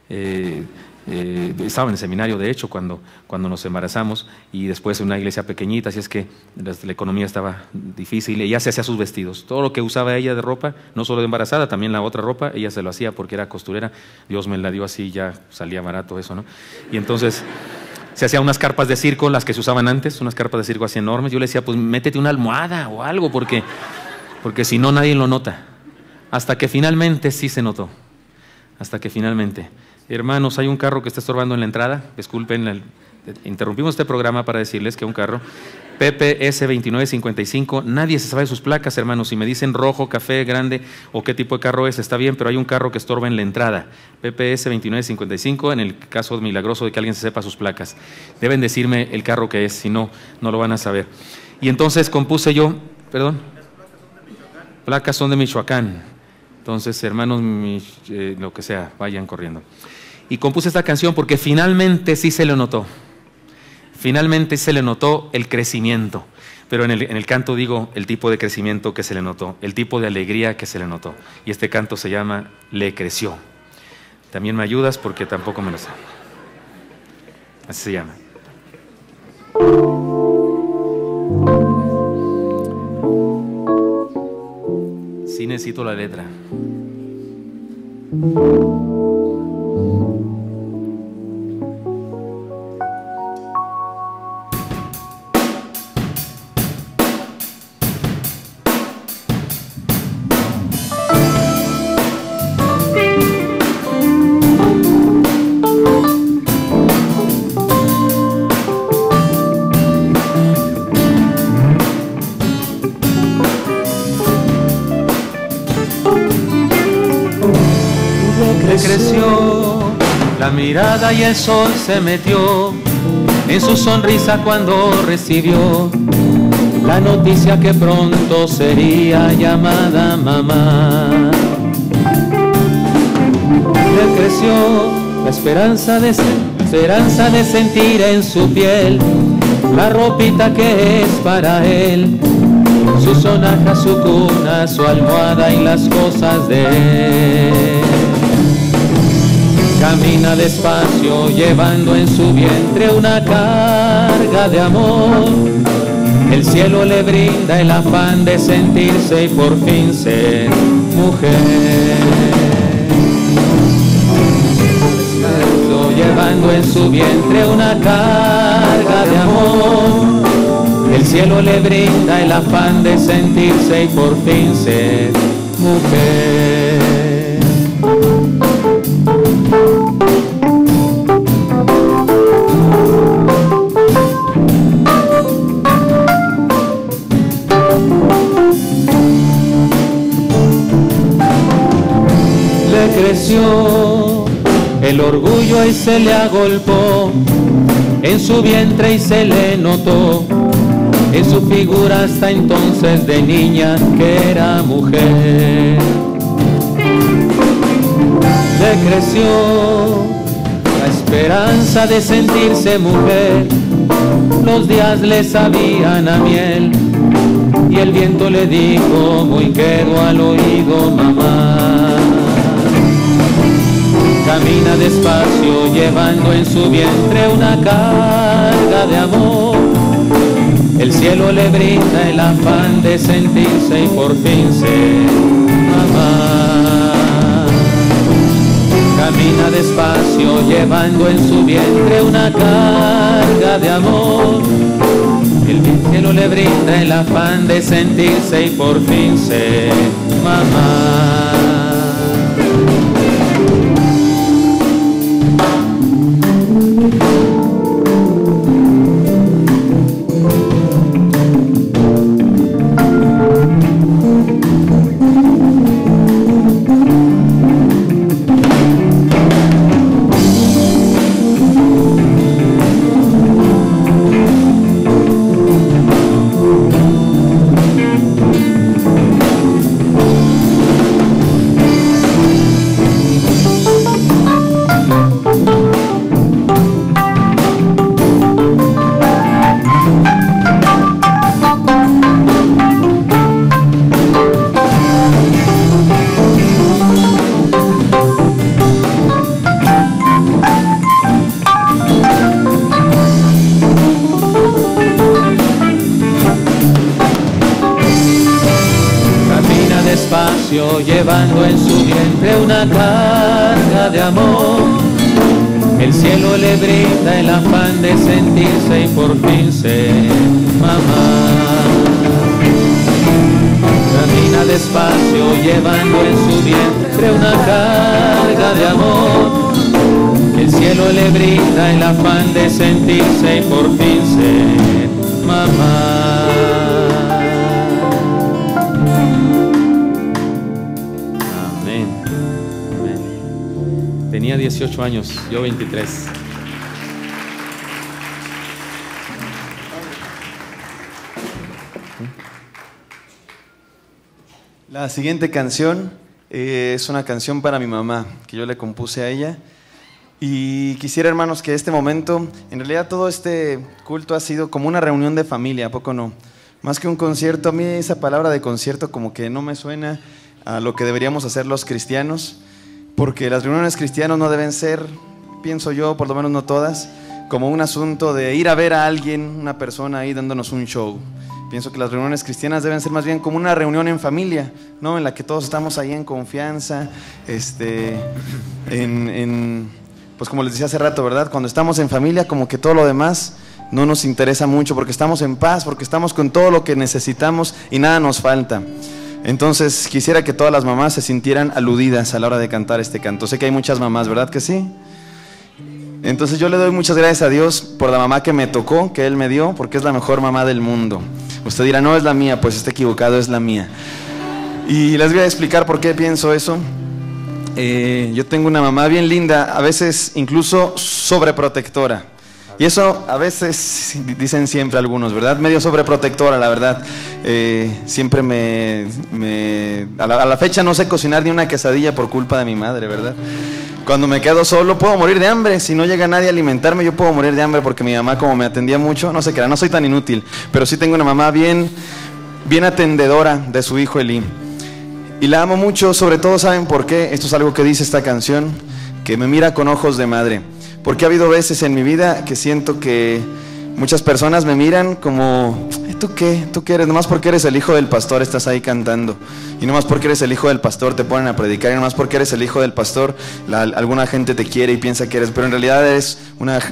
Speaker 4: eh, eh, estaba en el seminario de hecho cuando, cuando nos embarazamos, y después en una iglesia pequeñita, así es que la, la economía estaba difícil, y ella se hacía sus vestidos. Todo lo que usaba ella de ropa, no solo de embarazada, también la otra ropa, ella se lo hacía porque era costurera. Dios me la dio así, ya salía barato eso, ¿no? Y entonces se hacía unas carpas de circo, las que se usaban antes, unas carpas de circo así enormes. Yo le decía, pues métete una almohada o algo, porque... porque si no nadie lo nota, hasta que finalmente sí se notó, hasta que finalmente. Hermanos, hay un carro que está estorbando en la entrada, disculpen, el, interrumpimos este programa para decirles que un carro, P P S veintinueve cincuenta y cinco, nadie se sabe sus placas, hermanos. Si me dicen rojo, café, grande o qué tipo de carro es, está bien, pero hay un carro que estorba en la entrada, P P S veintinueve cincuenta y cinco, en el caso milagroso de que alguien se sepa sus placas. Deben decirme el carro que es, si no, no lo van a saber. Y entonces compuse yo, perdón, placas son de Michoacán. Entonces, hermanos, mi, eh, lo que sea, vayan corriendo. Y compuse esta canción porque finalmente sí se le notó. Finalmente se le notó el crecimiento. Pero en el, en el canto digo el tipo de crecimiento que se le notó, el tipo de alegría que se le notó. Y este canto se llama Le Creció. También me ayudas porque tampoco me lo sé. Así se llama. Sí necesito la letra. Creció, la mirada y el sol se metió en su sonrisa cuando recibió la noticia que pronto sería llamada mamá. Le creció la esperanza de, esperanza de sentir en su piel la ropita que es para él, su sonaja, su cuna, su almohada y las cosas de él. Camina despacio llevando en su vientre una carga de amor. El cielo le brinda el afán de sentirse y por fin ser mujer. Llevando en su vientre una carga de amor.
Speaker 5: El cielo le brinda el afán de sentirse y por fin ser mujer. Le creció el orgullo y se le agolpó en su vientre y se le notó en su figura hasta entonces de niña que era mujer. Le creció la esperanza de sentirse mujer, los días le sabían a miel y el viento le dijo muy quedo al oído: mamá. Camina despacio llevando en su vientre una carga de amor. El cielo le brinda el afán de sentirse y por fin ser mamá. Camina despacio llevando en su vientre una carga de amor. El cielo le brinda el afán de sentirse y por fin ser mamá. Llevando en su vientre una carga de amor. El cielo le brinda el afán de sentirse y por fin ser mamá. Camina despacio llevando en su vientre una carga de amor. El cielo le brinda el afán de sentirse y por fin ser mamá. Tenía dieciocho años, yo veintitrés.
Speaker 2: La siguiente canción eh, es una canción para mi mamá, que yo le compuse a ella. Y quisiera, hermanos, que este momento, en realidad todo este culto ha sido como una reunión de familia, ¿a poco no? Más que un concierto, a mí esa palabra de concierto como que no me suena a lo que deberíamos hacer los cristianos. Porque las reuniones cristianas no deben ser, pienso yo, por lo menos no todas, como un asunto de ir a ver a alguien, una persona ahí dándonos un show. Pienso que las reuniones cristianas deben ser más bien como una reunión en familia, ¿no? En la que todos estamos ahí en confianza, este, en, en, pues como les decía hace rato, ¿verdad? Cuando estamos en familia, como que todo lo demás no nos interesa mucho, porque estamos en paz, porque estamos con todo lo que necesitamos y nada nos falta. Entonces quisiera que todas las mamás se sintieran aludidas a la hora de cantar este canto. Sé que hay muchas mamás, ¿verdad que sí? Entonces yo le doy muchas gracias a Dios por la mamá que me tocó, que Él me dio, porque es la mejor mamá del mundo. Usted dirá, no es la mía, pues está equivocado, es la mía. Y les voy a explicar por qué pienso eso. Eh, yo tengo una mamá bien linda, a veces incluso sobreprotectora. Y eso a veces dicen siempre algunos, ¿verdad? Medio sobreprotectora, la verdad. Eh, siempre me... me a, la, a la fecha no sé cocinar ni una quesadilla por culpa de mi madre, ¿verdad? Cuando me quedo solo puedo morir de hambre. Si no llega nadie a alimentarme, yo puedo morir de hambre porque mi mamá, como me atendía mucho, no sé qué era, no soy tan inútil. Pero sí tengo una mamá bien, bien atendedora de su hijo Eli. Y la amo mucho, sobre todo, ¿saben por qué? Esto es algo que dice esta canción, que me mira con ojos de madre. Porque ha habido veces en mi vida que siento que muchas personas me miran como, ¿tú qué? ¿Tú qué eres? Nomás porque eres el hijo del pastor estás ahí cantando. Y nomás porque eres el hijo del pastor te ponen a predicar. Y nomás porque eres el hijo del pastor la, alguna gente te quiere y piensa que eres. Pero en realidad eres una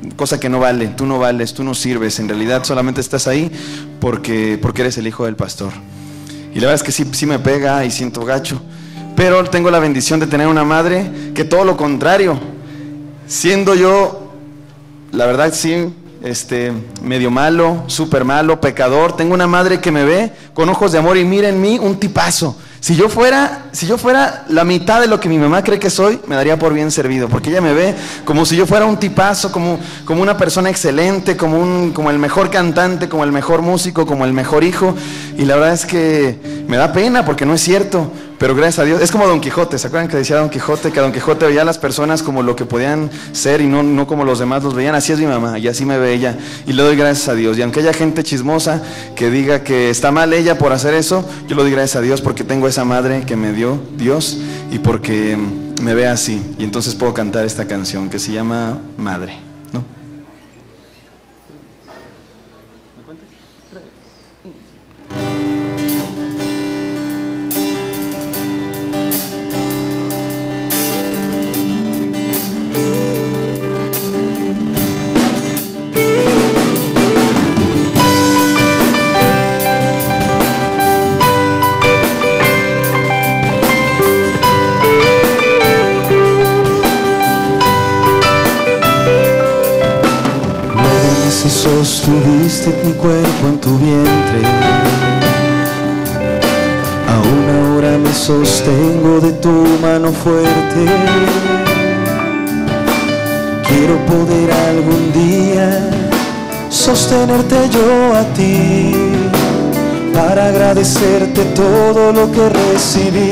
Speaker 2: cosa que no vale, tú no vales, tú no sirves, en realidad solamente estás ahí porque, porque eres el hijo del pastor. Y la verdad es que sí, sí me pega y siento gacho, pero tengo la bendición de tener una madre que todo lo contrario, siendo yo, la verdad sí, este, medio malo, súper malo, pecador, tengo una madre que me ve con ojos de amor y mira en mí un tipazo. Si yo fuera, si yo fuera la mitad de lo que mi mamá cree que soy, me daría por bien servido, porque ella me ve como si yo fuera un tipazo, como, como una persona excelente, como, un, como el mejor cantante, como el mejor músico, como el mejor hijo, y la verdad es que me da pena porque no es cierto, pero gracias a Dios, es como Don Quijote, ¿se acuerdan que decía Don Quijote? Que Don Quijote veía a las personas como lo que podían ser y no, no como los demás los veían. Así es mi mamá y así me ve ella, y le doy gracias a Dios. Y aunque haya gente chismosa que diga que está mal ella por hacer eso, yo le doy gracias a Dios porque tengo esa madre que me dio Dios y porque me ve así, y entonces puedo cantar esta canción que se llama Madre, ¿no?
Speaker 3: Sostuviste mi cuerpo en tu vientre, aún ahora me sostengo de tu mano fuerte. Quiero poder algún día sostenerte yo a ti, para agradecerte todo lo que recibí.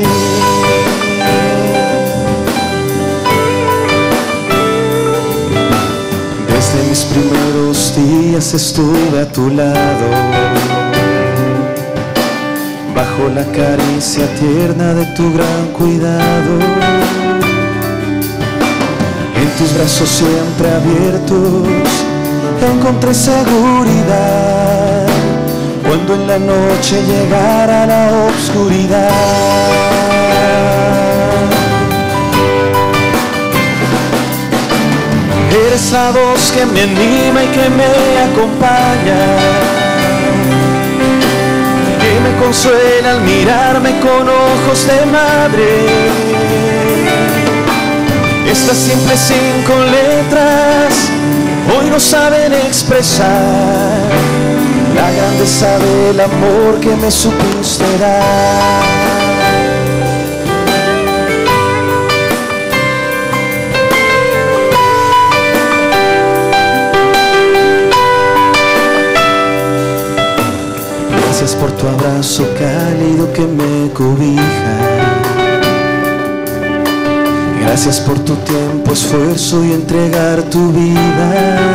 Speaker 3: Desde mis primeros días estuve a tu lado, bajo la caricia tierna de tu gran cuidado. En tus brazos siempre abiertos encontré seguridad, cuando en la noche llegara la oscuridad. Eres la voz que me anima y que me acompaña, que me consuela al mirarme con ojos de madre. Estas simples cinco letras hoy no saben expresar la grandeza del amor que me supiste dar. Gracias por tu abrazo cálido que me cobija. Gracias por tu tiempo, esfuerzo y entregar tu vida.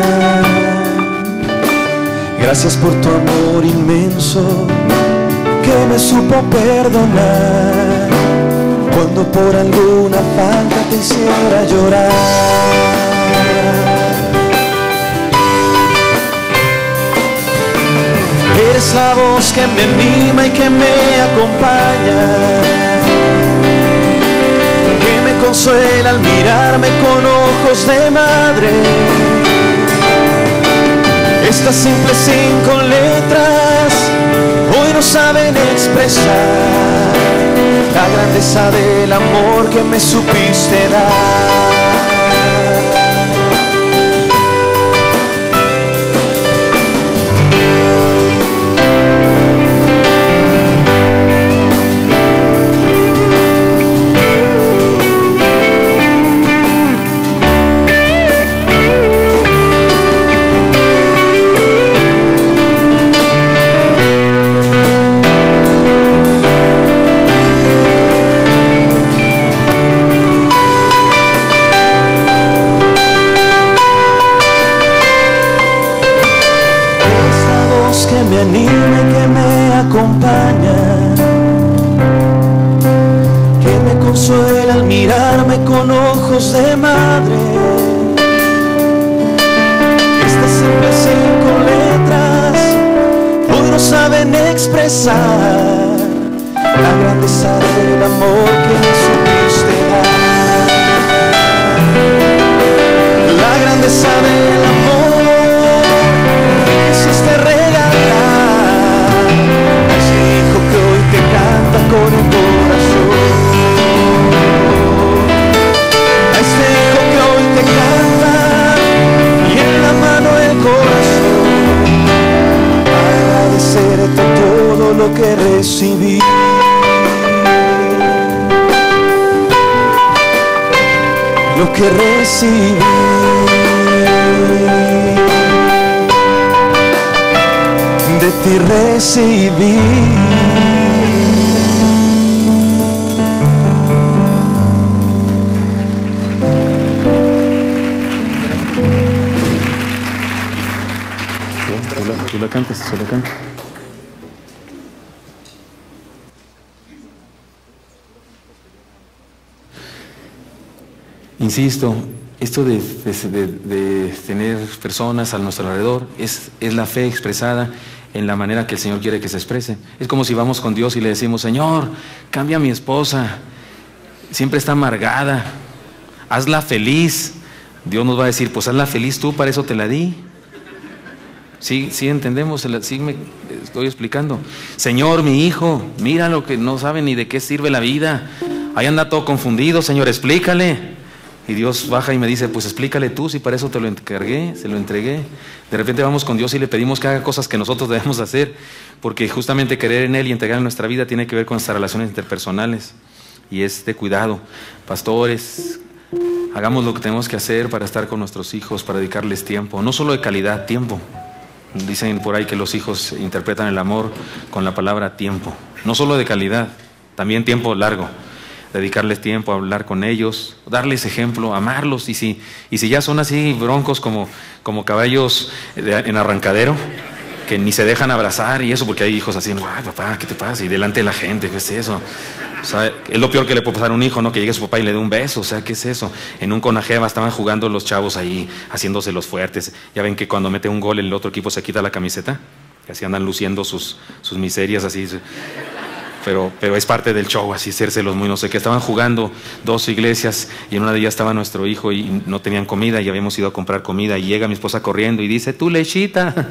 Speaker 3: Gracias por tu amor inmenso que me supo perdonar cuando por alguna falta te hiciera llorar. Eres la voz que me anima y que me acompaña, que me consuela al mirarme con ojos de madre. Estas simples cinco letras hoy no saben expresar la grandeza del amor que me supiste dar. Me anima y que me acompaña, que me consuela al mirarme con ojos de madre. Estas simples cinco letras hoy no saben expresar la grandeza del amor que me supiste dar. La grandeza del amor lo que recibí. Lo que recibí. De ti recibí.
Speaker 2: Tú la cantas, tú la cantas. Insisto, esto de, de, de tener personas a nuestro alrededor es, es la fe expresada en la manera que el Señor quiere que se exprese. Es como si vamos con Dios y le decimos: Señor, cambia a mi esposa, siempre está amargada, hazla feliz. Dios nos va a decir: pues hazla feliz tú, para eso te la di. Sí, sí entendemos, sí me estoy explicando. Señor, mi hijo, mira lo que no sabe ni de qué sirve la vida. Ahí anda todo confundido, Señor, explícale. Y Dios baja y me dice: pues explícale tú, si para eso te lo encargué, se lo entregué. De repente vamos con Dios y le pedimos que haga cosas que nosotros debemos hacer, porque justamente creer en Él y entregar nuestra vida tiene que ver con nuestras relaciones interpersonales. Y es de cuidado. Pastores, hagamos lo que tenemos que hacer para estar con nuestros hijos, para dedicarles tiempo, no solo de calidad, tiempo. Dicen por ahí que los hijos interpretan el amor con la palabra tiempo, no solo de calidad, también tiempo largo. Dedicarles tiempo a hablar con ellos, darles ejemplo, amarlos. Y si, y si ya son así broncos como, como caballos de, en arrancadero, que ni se dejan abrazar y eso, porque hay hijos así: ay papá, ¿qué te pasa? Y delante de la gente, ¿qué es eso? O sea, es lo peor que le puede pasar a un hijo, ¿no? Que llegue su papá y le dé un beso. O sea, ¿qué es eso? En un Conajeva estaban jugando los chavos ahí, haciéndose los fuertes. Ya ven que cuando mete un gol el otro equipo se quita la camiseta, que así andan luciendo sus, sus miserias así. Pero, pero es parte del show, así hacérselos muy no sé qué. Estaban jugando dos iglesias y en una de ellas estaba nuestro hijo y no tenían comida y habíamos ido a comprar comida y llega mi esposa corriendo y dice: tu lechita.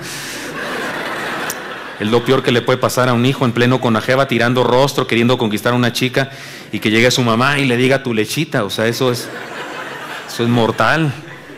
Speaker 2: Es lo peor que le puede pasar a un hijo en pleno Conajeva, tirando rostro, queriendo conquistar a una chica, y que llegue su mamá y le diga: tu lechita. O sea, eso es, eso es mortal.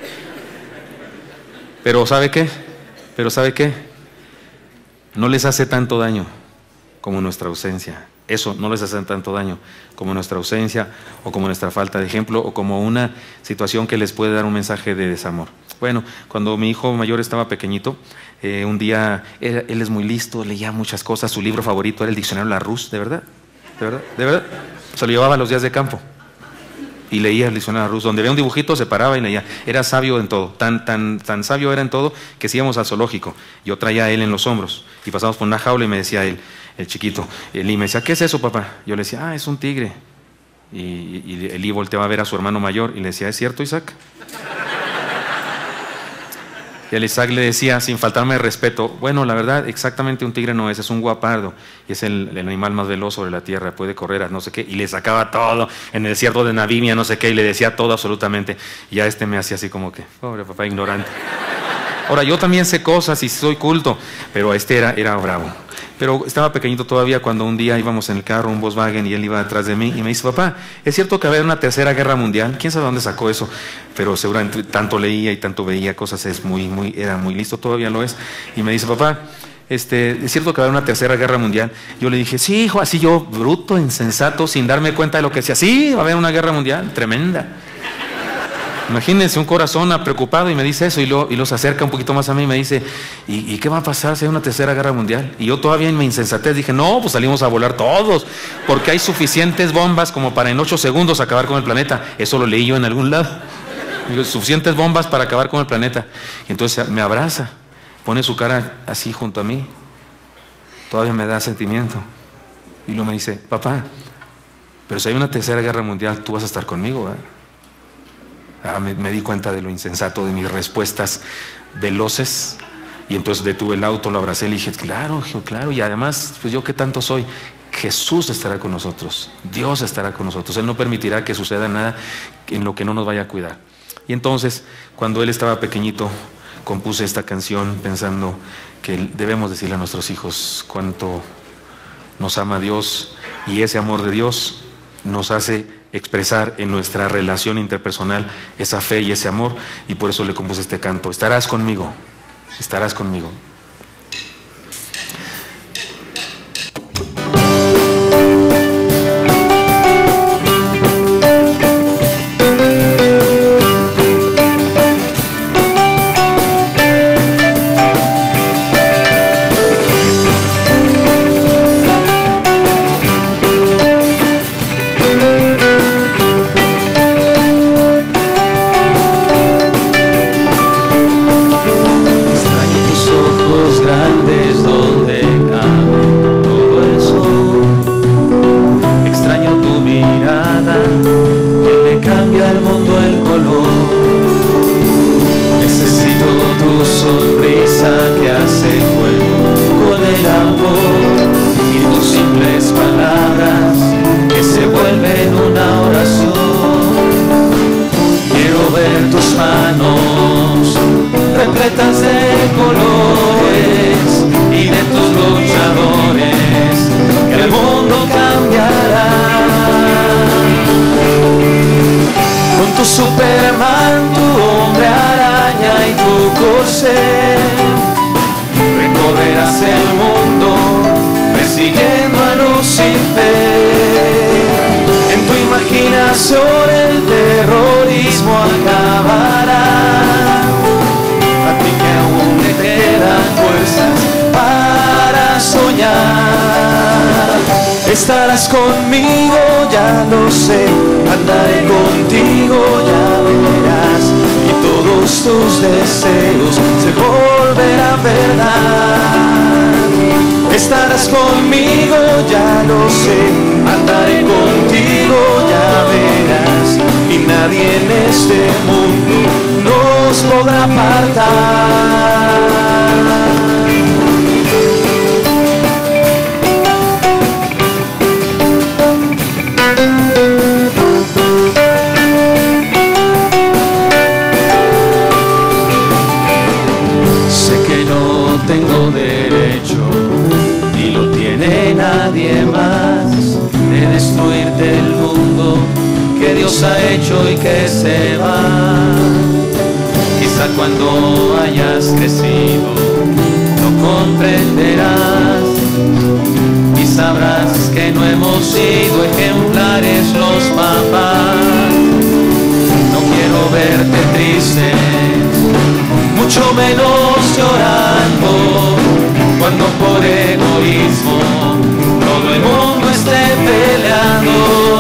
Speaker 2: Pero ¿sabe qué? Pero ¿sabe qué? No les hace tanto daño como nuestra ausencia. Eso no les hace tanto daño como nuestra ausencia, o como nuestra falta de ejemplo, o como una situación que les puede dar un mensaje de desamor. Bueno, cuando mi hijo mayor estaba pequeñito, eh, un día, él, él es muy listo, leía muchas cosas. Su libro favorito era el diccionario Larousse, de verdad, de verdad, de verdad. Se lo llevaba a los días de campo y leía el diccionario Larousse. Donde veía un dibujito se paraba y leía. Era sabio en todo, tan, tan, tan sabio era en todo que si íbamos al zoológico, yo traía a él en los hombros y pasamos por una jaula y me decía él, el chiquito, Eli me decía: ¿qué es eso, papá? Yo le decía: ah, es un tigre. Y, y Eli volteaba a ver a su hermano mayor y le decía: ¿es cierto, Isaac? Y el Isaac le decía, sin faltarme de respeto: bueno, la verdad, exactamente un tigre no es, es un guapardo, y es el, el animal más veloz sobre la tierra, puede correr a no sé qué. Y le sacaba todo, en el desierto de Nabimia, no sé qué, y le decía todo absolutamente. Y a este me hacía así como que: pobre papá ignorante. Ahora, yo también sé cosas y soy culto, pero este era, era bravo. Pero estaba pequeñito todavía cuando un día íbamos en el carro, un Volkswagen, y él iba detrás de mí y me dice: papá, ¿es cierto que va a haber una tercera guerra mundial? ¿Quién sabe dónde sacó eso? Pero seguramente tanto leía y tanto veía cosas, es muy, muy, era muy listo, todavía lo es. Y me dice: papá, este, ¿es cierto que va a haber una tercera guerra mundial? Yo le dije: sí, hijo, así yo, bruto, insensato, sin darme cuenta de lo que decía. Sí, va a haber una guerra mundial, tremenda. Imagínense un corazón preocupado y me dice eso, y luego, y luego se acerca un poquito más a mí y me dice: ¿y, ¿y qué va a pasar si hay una tercera guerra mundial? Y yo todavía en mi insensatez dije: no, pues salimos a volar todos, porque hay suficientes bombas como para en ocho segundos acabar con el planeta. Eso lo leí yo en algún lado. Digo, suficientes bombas para acabar con el planeta. Y entonces me abraza, pone su cara así junto a mí, todavía me da sentimiento, y luego me dice: papá, pero si hay una tercera guerra mundial, tú vas a estar conmigo, ¿verdad? Ah, me, me di cuenta de lo insensato de mis respuestas veloces, y entonces detuve el auto, lo abracé y le dije: claro, claro, y además, pues yo qué tanto soy, Jesús estará con nosotros, Dios estará con nosotros, Él no permitirá que suceda nada en lo que no nos vaya a cuidar. Y entonces, cuando él estaba pequeñito, compuse esta canción pensando que debemos decirle a nuestros hijos cuánto nos ama Dios, y ese amor de Dios nos hace expresar en nuestra relación interpersonal esa fe y ese amor, y por eso le compuse este canto: estarás conmigo, estarás conmigo.
Speaker 3: Superman, tu hombre araña y tu corcel. Recorrerás el mundo persiguiendo a Lucifer. En tu imaginación el terrorismo acabará. A ti que aún te quedan fuerzas para soñar. Estarás conmigo, ya lo sé, andaré contigo, ya verás, y todos tus deseos se volverán verdad. Estarás conmigo, ya lo sé, andaré contigo, ya verás, y nadie en este mundo nos podrá apartar. Tengo derecho, ni lo tiene nadie más, de destruirte el mundo que Dios ha hecho y que se va. Quizá cuando hayas crecido lo comprenderás y sabrás que no hemos sido ejemplares los papás. No quiero verte triste, mucho menos llorando, cuando por egoísmo todo el mundo esté peleando.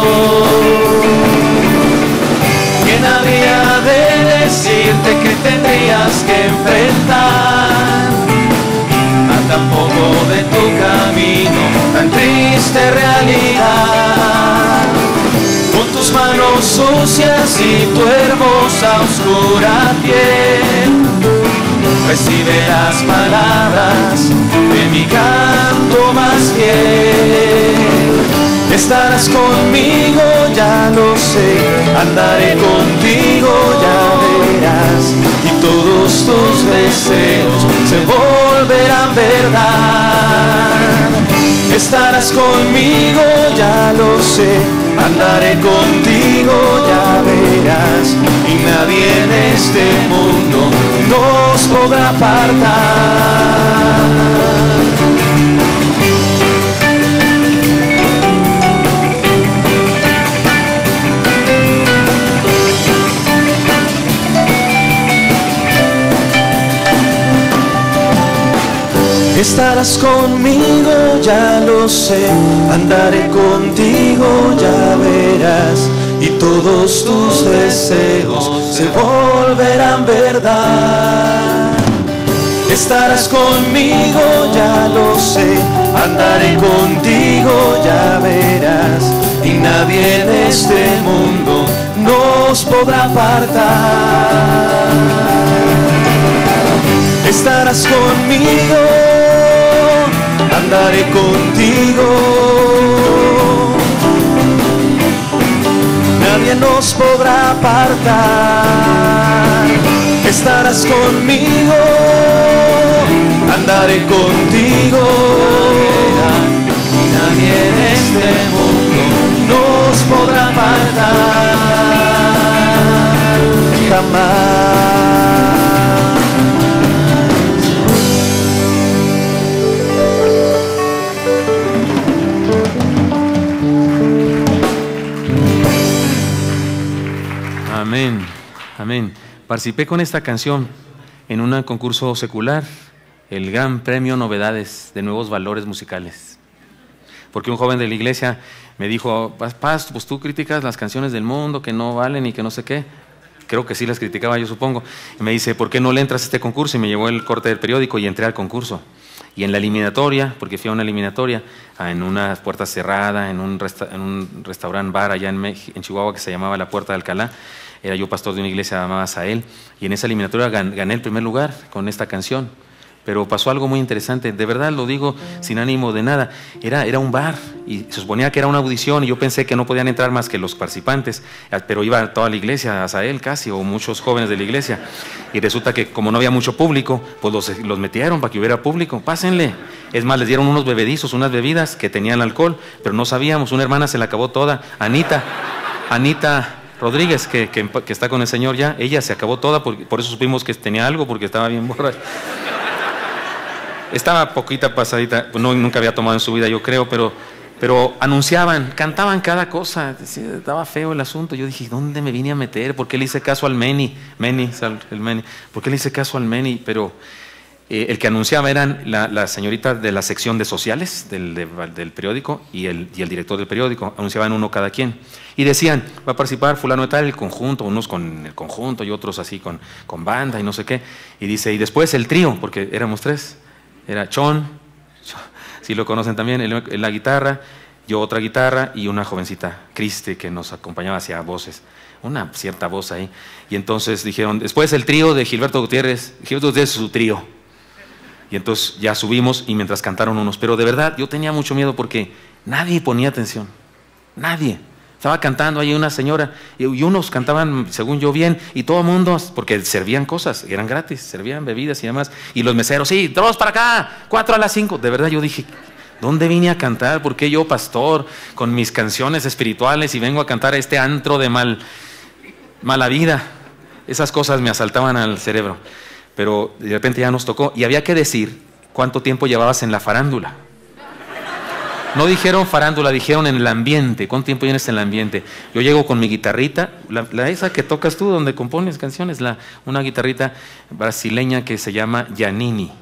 Speaker 3: ¿Quién había de decirte que tendrías que enfrentar a tan poco de tu camino, tan triste realidad? Con tus manos sucias y tu hermosa oscura piel, recibe las palabras de mi canto más fiel. Estarás conmigo, ya lo sé, andaré contigo, ya verás, y todos tus deseos se volverán verdad. Estarás conmigo, ya lo sé, andaré contigo, ya verás, y nadie en este mundo nos podrá apartar. Estarás conmigo, ya lo sé, andaré contigo, ya verás, y todos tus deseos se volverán verdad. Estarás conmigo, ya lo sé, andaré contigo, ya verás, y nadie en este mundo nos podrá apartar. Estarás conmigo, andaré contigo, nadie nos podrá apartar. Estarás conmigo, andaré contigo, nadie en este mundo nos podrá apartar, jamás.
Speaker 4: Amén, amén. Participé con esta canción en un concurso secular, el Gran Premio Novedades de Nuevos Valores Musicales. Porque un joven de la iglesia me dijo, Paz, pues tú criticas las canciones del mundo que no valen y que no sé qué. Creo que sí las criticaba, yo supongo. Y me dice, ¿por qué no le entras a este concurso? Y me llevó el corte del periódico y entré al concurso. Y en la eliminatoria, porque fui a una eliminatoria, en una puerta cerrada, en un, resta en un restaurante bar allá en, México, en Chihuahua, que se llamaba La Puerta de Alcalá. Era yo pastor de una iglesia llamada Sael, y en esa eliminatoria gan gané el primer lugar con esta canción. Pero pasó algo muy interesante, de verdad lo digo sin ánimo de nada. Era, era un bar y se suponía que era una audición y yo pensé que no podían entrar más que los participantes, pero iba toda la iglesia, Asael casi, o muchos jóvenes de la iglesia. Y resulta que como no había mucho público, pues los, los metieron para que hubiera público. Pásenle. Es más, les dieron unos bebedizos, unas bebidas que tenían alcohol, pero no sabíamos. Una hermana se la acabó toda, Anita, Anita Rodríguez, que, que, que está con el Señor ya, ella se acabó toda, por, por eso supimos que tenía algo, porque estaba bien borracha. Estaba poquita pasadita, no, nunca había tomado en su vida, yo creo, pero, pero anunciaban, cantaban cada cosa, decía, estaba feo el asunto. Yo dije, ¿dónde me vine a meter? ¿Por qué le hice caso al Meni? Meni, el Meni. ¿Por qué le hice caso al Meni? Pero eh, el que anunciaba eran la, la señorita de la sección de sociales del, de, del periódico y el, y el director del periódico. Anunciaban uno cada quien. Y decían, va a participar fulano de tal, el conjunto, unos con el conjunto y otros así con, con banda y no sé qué. Y dice, y después el trío, porque éramos tres. Era Chon, si lo conocen también, en la guitarra, yo otra guitarra y una jovencita, Criste, que nos acompañaba hacia voces, una cierta voz ahí. Y entonces dijeron, después el trío de Gilberto Gutiérrez, Gilberto Gutiérrez es su trío. Y entonces ya subimos y mientras cantaron unos, pero de verdad yo tenía mucho miedo porque nadie ponía atención, nadie. Estaba cantando ahí una señora y unos cantaban, según yo, bien, y todo el mundo, porque servían cosas, eran gratis, servían bebidas y demás. Y los meseros, sí, dos para acá, cuatro a las cinco. De verdad yo dije, ¿dónde vine a cantar? ¿Por qué yo, pastor, con mis canciones espirituales y vengo a cantar a este antro de mal, mala vida? Esas cosas me asaltaban al cerebro. Pero de repente ya nos tocó y había que decir cuánto tiempo llevabas en la farándula. No dijeron farándula, dijeron en el ambiente. ¿Cuánto tiempo tienes en el ambiente? Yo llego con mi guitarrita, la, la esa que tocas tú, donde compones canciones, la, una guitarrita brasileña que se llama Giannini.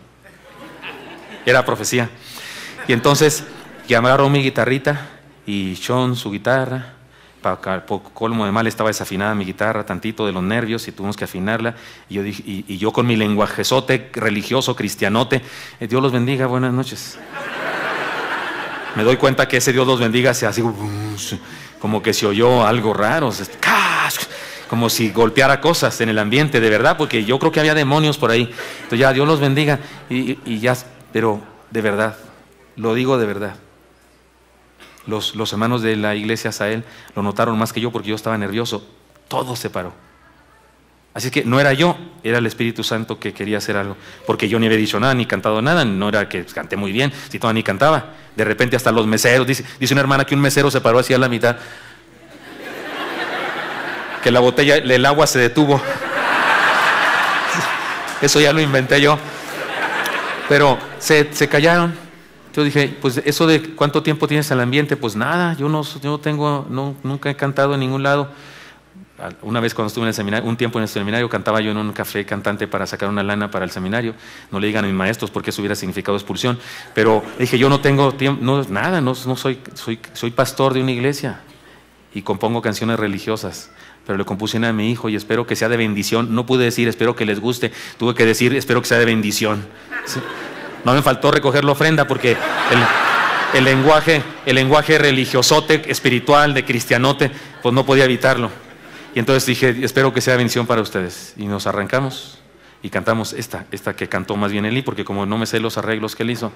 Speaker 4: Era profecía. Y entonces, ya agarró mi guitarrita y Sean su guitarra. Para colmo de mal estaba desafinada mi guitarra, tantito de los nervios, y tuvimos que afinarla. Y yo, dije, y, y yo con mi lenguajezote religioso, cristianote, Dios los bendiga, buenas noches. Me doy cuenta que ese Dios los bendiga se así, como que se oyó algo raro, como si golpeara cosas en el ambiente, de verdad, porque yo creo que había demonios por ahí. Entonces ya Dios los bendiga y, y ya, pero de verdad, lo digo de verdad. Los, los hermanos de la iglesia Sahel lo notaron más que yo porque yo estaba nervioso. Todo se paró. Así que no era yo, era el Espíritu Santo que quería hacer algo, porque yo ni había dicho nada, ni cantado nada, no era que canté muy bien, si todavía ni cantaba. De repente hasta los meseros, dice, dice una hermana que un mesero se paró así a la mitad, que la botella, el agua se detuvo. Eso ya lo inventé yo. Pero se, se callaron. Yo dije, pues eso de cuánto tiempo tienes al ambiente, pues nada, yo no, yo no tengo, no, nunca he cantado en ningún lado. Una vez cuando estuve en el seminario, un tiempo en el seminario, cantaba yo en un café cantante para sacar una lana para el seminario. No le digan a mis maestros porque eso hubiera significado expulsión. Pero dije, yo no tengo tiempo, no, nada, no, no soy, soy, soy pastor de una iglesia y compongo canciones religiosas. Pero le compuse una a mi hijo y espero que sea de bendición. No pude decir, espero que les guste, tuve que decir, espero que sea de bendición. ¿Sí? No me faltó recoger la ofrenda porque el, el lenguaje, el lenguaje religiosote, espiritual, de cristianote, pues no podía evitarlo. Y entonces dije, espero que sea bendición para ustedes. Y nos arrancamos y cantamos esta, esta que cantó más bien Eli, porque como no me sé los arreglos que él hizo,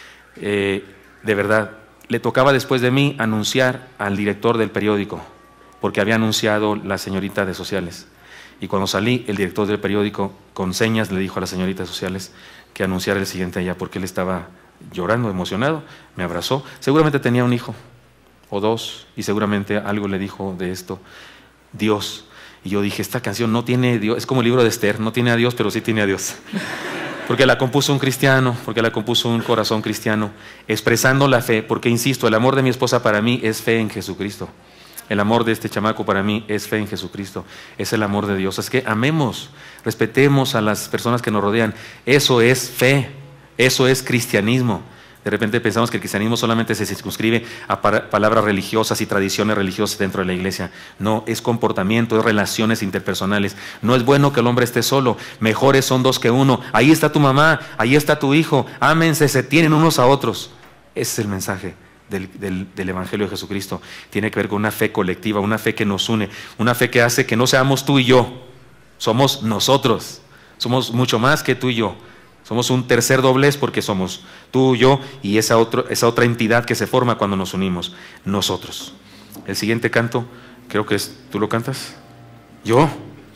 Speaker 4: eh, de verdad, le tocaba después de mí anunciar al director del periódico, porque había anunciado la señorita de sociales. Y cuando salí, el director del periódico, con señas, le dijo a la señorita de sociales que anunciara el siguiente día, porque él estaba llorando, emocionado, me abrazó. Seguramente tenía un hijo o dos, y seguramente algo le dijo de esto Dios. Y yo dije, esta canción no tiene Dios, es como el libro de Esther, no tiene a Dios, pero sí tiene a Dios. Porque la compuso un cristiano, porque la compuso un corazón cristiano, expresando la fe, porque insisto, el amor de mi esposa para mí es fe en Jesucristo. El amor de este chamaco para mí es fe en Jesucristo, es el amor de Dios. Es que amemos, respetemos a las personas que nos rodean. Eso es fe, eso es cristianismo. De repente pensamos que el cristianismo solamente se circunscribe a palabras religiosas y tradiciones religiosas dentro de la iglesia. No, es comportamiento, es relaciones interpersonales. No es bueno que el hombre esté solo, mejores son dos que uno. Ahí está tu mamá, ahí está tu hijo, ámense, se tienen unos a otros. Ese es el mensaje del, del, del Evangelio de Jesucristo. Tiene que ver con una fe colectiva, una fe que nos une, una fe que hace que no seamos tú y yo, somos nosotros, somos mucho más que tú y yo. Somos un tercer doblez porque somos tú, yo y esa, otro, esa otra entidad que se forma cuando nos unimos, nosotros. El siguiente canto, creo que es, ¿tú lo cantas? ¿Yo?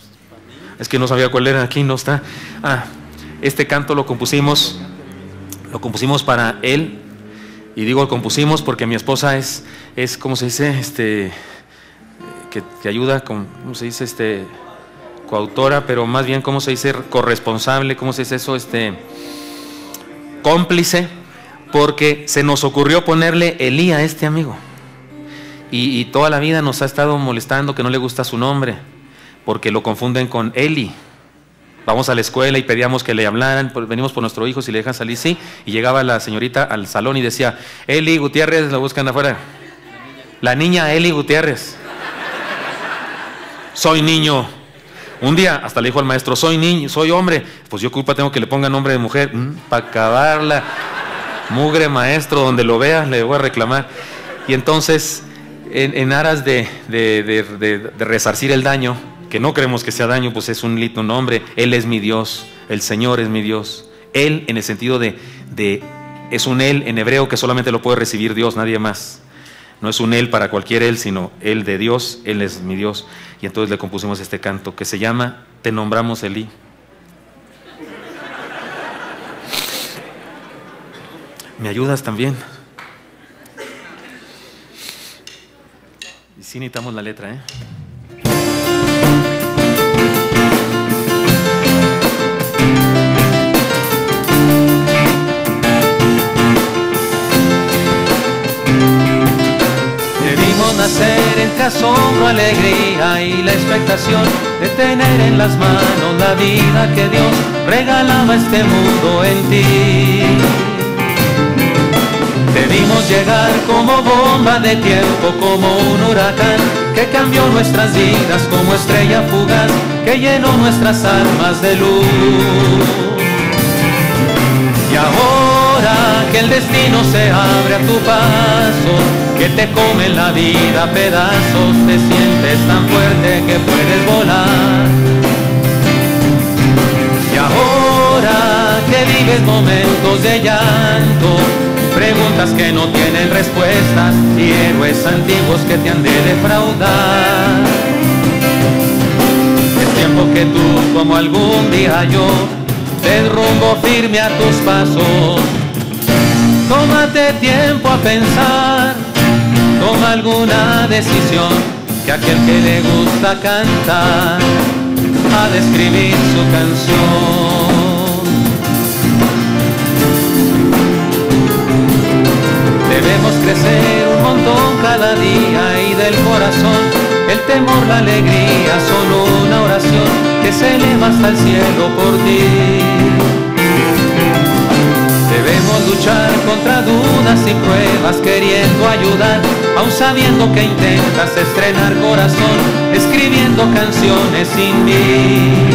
Speaker 4: Es que no sabía cuál era, aquí no está. Ah, este canto lo compusimos, lo compusimos para él, y digo compusimos porque mi esposa es, es ¿cómo se dice? Este, que, que ayuda, con, ¿cómo se dice? Este, coautora, pero más bien, ¿cómo se dice? Corresponsable, ¿cómo se dice eso? Este, cómplice, porque se nos ocurrió ponerle Elí a este amigo. Y, y toda la vida nos ha estado molestando que no le gusta su nombre, porque lo confunden con Eli. Vamos a la escuela y pedíamos que le hablaran, pues venimos por nuestro hijo, si le dejan salir, sí. Y llegaba la señorita al salón y decía, Eli Gutiérrez, lo buscan afuera. La niña Eli Gutiérrez. Soy niño. Un día hasta le dijo al maestro, soy niño, soy hombre. Pues yo culpa tengo que le ponga nombre de mujer. Mm, para acabarla. Mugre maestro, donde lo vea le voy a reclamar. Y entonces, en, en aras de, de, de, de, de resarcir el daño, que no creemos que sea daño, pues es un lindo nombre. Él es mi Dios, el Señor es mi Dios. Él en el sentido de, de es un Él en hebreo que solamente lo puede recibir Dios, nadie más. No es un Él para cualquier Él, sino Él de Dios, Él es mi Dios. Y entonces le compusimos este canto que se llama Te nombramos Elí. ¿Me ayudas también? Y sí necesitamos la letra, ¿eh?
Speaker 5: Nacer entre asombro, alegría y la expectación de tener en las manos la vida que Dios regalaba a este mundo en ti. Te vimos llegar como bomba de tiempo, como un huracán que cambió nuestras vidas, como estrella fugaz que llenó nuestras almas de luz. Y ahora que el destino se abre a tu paso, que te come la vida a pedazos, te sientes tan fuerte que puedes volar. Y ahora que vives momentos de llanto, preguntas que no tienen respuestas y héroes antiguos que te han de defraudar. Es tiempo que tú, como algún día yo, des rumbo firme a tus pasos. Tómate tiempo a pensar, toma alguna decisión, que aquel que le gusta cantar ha de escribir su canción. Debemos crecer un montón cada día y del corazón el temor, la alegría son una oración que se eleva hasta el cielo por ti. Debemos luchar contra dudas y pruebas, queriendo ayudar, aun sabiendo que intentas estrenar corazón, escribiendo canciones sin mí.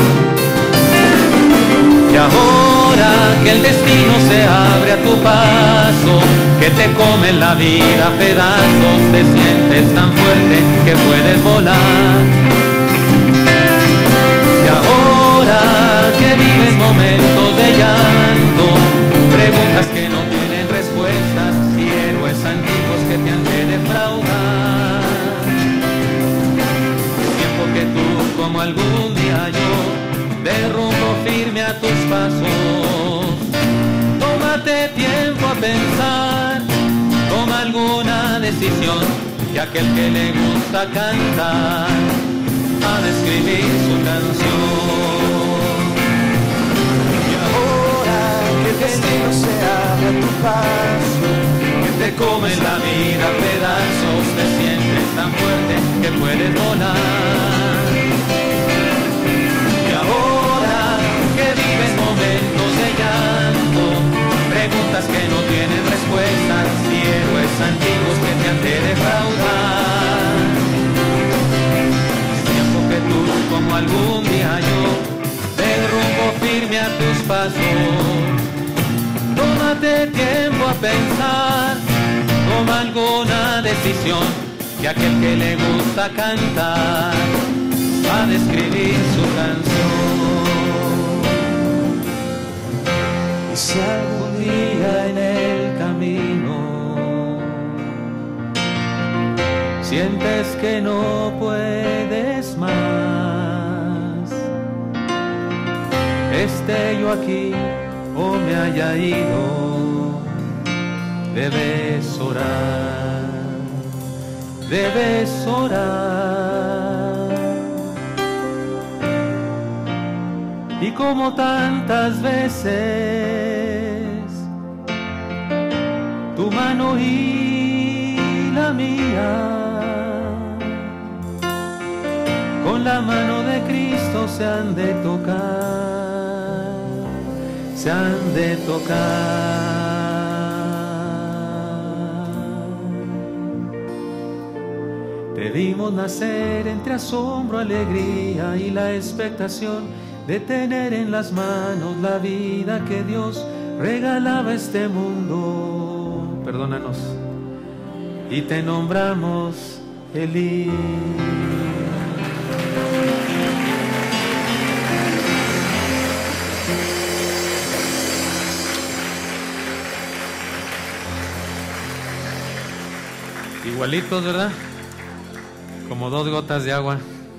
Speaker 5: Y ahora que el destino se abre a tu paso, que te come la vida a pedazos, te sientes tan fuerte que puedes volar. Y ahora que vives momentos de llanto, preguntas que no tienen respuestas y héroes antiguos que te han de defraudar. Es tiempo que tú, como algún día yo, de rumbo firme a tus pasos. Tómate tiempo a pensar, toma alguna decisión, que aquel que le gusta cantar ha de escribir su canción.
Speaker 3: Que el destino se abre a tu paso,
Speaker 5: que te come la vida a pedazos, te sientes tan fuerte que puedes volar. Y ahora que vives momentos de llanto, preguntas que no tienen respuestas y héroes antiguos que te han de defraudar. Es tiempo que tú, como algún día yo, de rumbo firme a tus pasos. Tómate tiempo a pensar, toma alguna decisión, que aquel que le gusta cantar va a escribir su canción. Y si algún día en el camino sientes que no puedes más, esté yo aquí o me haya ido, debes orar, debes orar. y como tantas veces, tu mano y la mía, con la mano de Cristo se han de tocar, se han de tocar. Te vimos nacer entre asombro, alegría y la expectación de tener en las manos la vida que Dios regalaba a este mundo. Perdónanos. Y te nombramos Elí. Igualitos, ¿verdad? Como dos gotas de agua.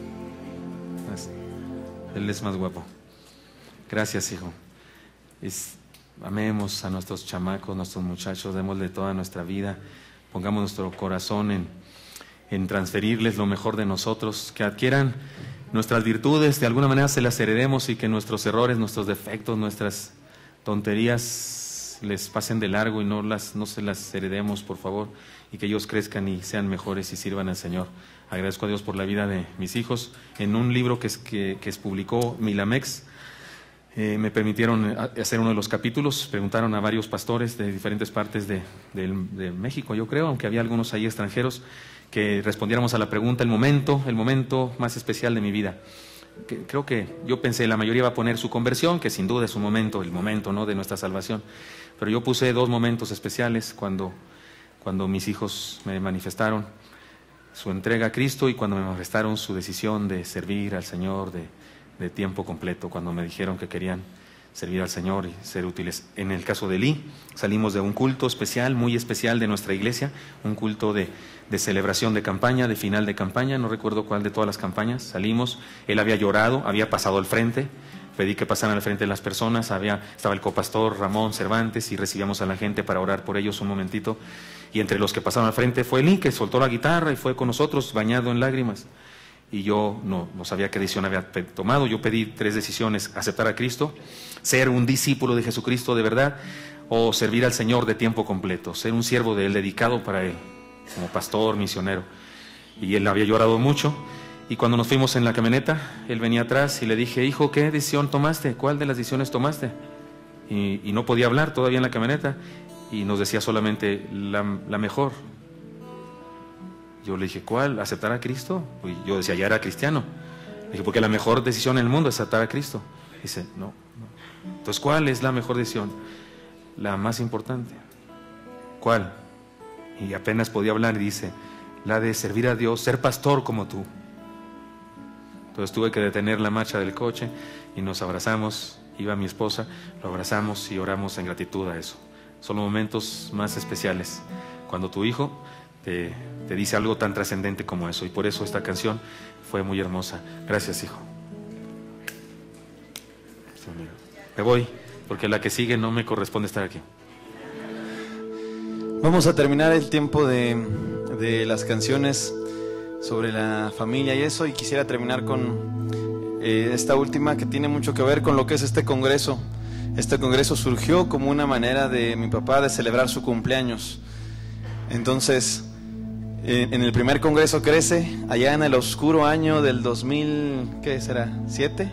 Speaker 5: Él es más guapo. Gracias, hijo. Es, amemos a nuestros chamacos, nuestros muchachos, démosle toda nuestra vida, pongamos nuestro corazón en, en transferirles lo mejor de nosotros, que adquieran nuestras virtudes, de alguna manera se las heredemos y que nuestros errores, nuestros defectos, nuestras tonterías les pasen de largo y no, las, no se las heredemos, por favor, y que ellos crezcan y sean mejores y sirvan al Señor. Agradezco a Dios por la vida de mis hijos. En un libro que, es, que, que es publicó Milamex, eh, me permitieron hacer uno de los capítulos. Preguntaron a varios pastores de diferentes partes de, de, de México, yo creo, aunque había algunos ahí extranjeros, que respondiéramos a la pregunta, el momento, el momento más especial de mi vida. Que, creo que yo pensé, la mayoría va a poner su conversión, que sin duda es un momento, el momento, ¿no?, de nuestra salvación. Pero yo puse dos momentos especiales cuando, cuando mis hijos me manifestaron su entrega a Cristo y cuando me manifestaron su decisión de servir al Señor de, de tiempo completo, cuando me dijeron que querían servir al Señor y ser útiles. En el caso de Lee, salimos de un culto especial, muy especial de nuestra iglesia, un culto de, de celebración de campaña, de final de campaña, no recuerdo cuál de todas las campañas, salimos, él había llorado, había pasado al frente, pedí que pasaran al frente de las personas, había, estaba el copastor Ramón Cervantes y recibíamos a la gente para orar por ellos un momentito, y entre los que pasaron al frente fue Lee, que soltó la guitarra y fue con nosotros bañado en lágrimas. Y yo no, no sabía qué decisión había tomado. Yo pedí tres decisiones: aceptar a Cristo, ser un discípulo de Jesucristo de verdad, o servir al Señor de tiempo completo, ser un siervo de Él, dedicado para Él, como pastor, misionero. Y él había llorado mucho, y cuando nos fuimos en la camioneta, él venía atrás y le dije: hijo, ¿qué decisión tomaste? ¿Cuál de las decisiones tomaste? Y, y no podía hablar todavía en la camioneta, y nos decía solamente la, la mejor. Yo le dije: ¿cuál? ¿Aceptar a Cristo? Y yo decía, ya era cristiano. Le dije: porque la mejor decisión en el mundo es aceptar a Cristo. Dice: no, no. Entonces, ¿cuál es la mejor decisión? La más importante. ¿Cuál? Y apenas podía hablar y dice: la de servir a Dios, ser pastor como tú. Entonces tuve que detener la marcha del coche y nos abrazamos. Iba mi esposa, lo abrazamos y oramos en gratitud a eso. Son los momentos más especiales cuando tu hijo te, te dice algo tan trascendente como eso, y por eso esta canción fue muy hermosa. Gracias, hijo. Me voy, porque la que sigue no me corresponde estar aquí.
Speaker 2: Vamos a terminar el tiempo de, de las canciones sobre la familia y eso, y quisiera terminar con eh, esta última, que tiene mucho que ver con lo que es este congreso. Este congreso surgió como una manera de mi papá de celebrar su cumpleaños. Entonces, en, en el primer congreso Crece, allá en el oscuro año del dos mil, ¿qué será? ¿siete?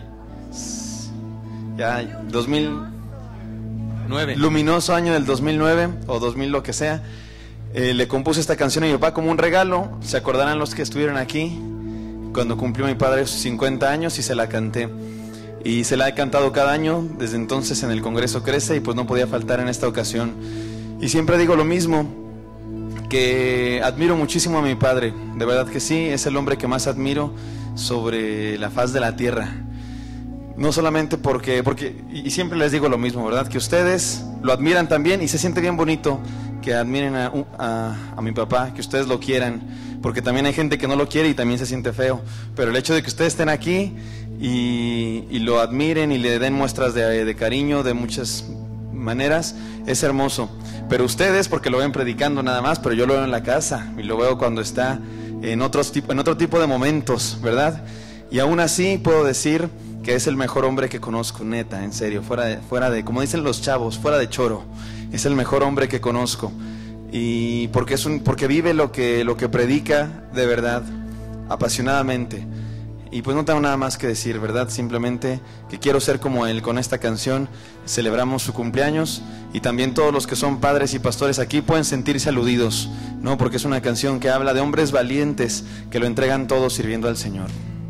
Speaker 2: Ya, dos mil nueve. Luminoso año del dos mil nueve, o dos mil lo que sea. Eh, le compuse esta canción a mi papá como un regalo. Se acordarán los que estuvieron aquí cuando cumplió mi padre sus cincuenta años, y se la canté. Y se la he cantado cada año desde entonces en el Congreso Crece, y pues no podía faltar en esta ocasión. Y siempre digo lo mismo, que admiro muchísimo a mi padre, de verdad que sí, es el hombre que más admiro sobre la faz de la tierra. No solamente porque, porque y siempre les digo lo mismo, ¿verdad? Que ustedes lo admiran también, y se siente bien bonito que admiren a, a, a mi papá, que ustedes lo quieran, porque también hay gente que no lo quiere y también se siente feo. Pero el hecho de que ustedes estén aquí y, y lo admiren y le den muestras de, de cariño de muchas maneras, es hermoso. Pero ustedes, porque lo ven predicando nada más, pero yo lo veo en la casa y lo veo cuando está en, otros, en otro tipo de momentos, ¿verdad? Y aún así puedo decir que es el mejor hombre que conozco, neta, en serio, fuera de, fuera de, como dicen los chavos, fuera de choro, es el mejor hombre que conozco. Y porque es un, porque vive lo que, lo que predica de verdad, apasionadamente. Y pues no tengo nada más que decir, ¿verdad? Simplemente que quiero ser como él. Con esta canción celebramos su cumpleaños, y también todos los que son padres y pastores aquí pueden sentirse aludidos, ¿no? Porque es una canción que habla de hombres valientes que lo entregan todo sirviendo al Señor.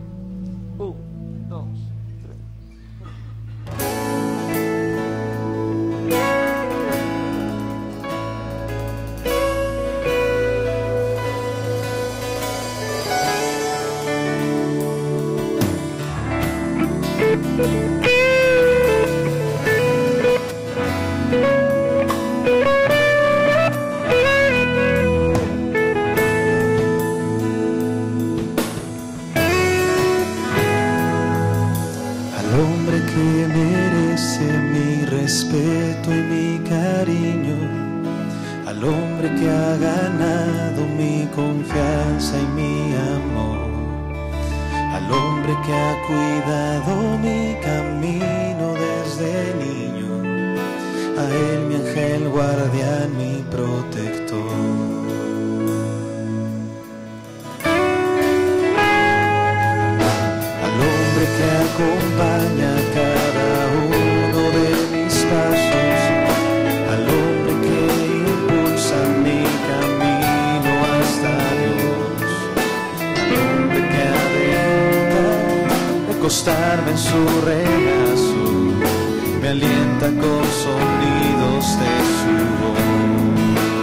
Speaker 3: Acostarme en su regazo, me alienta con sonidos de su voz.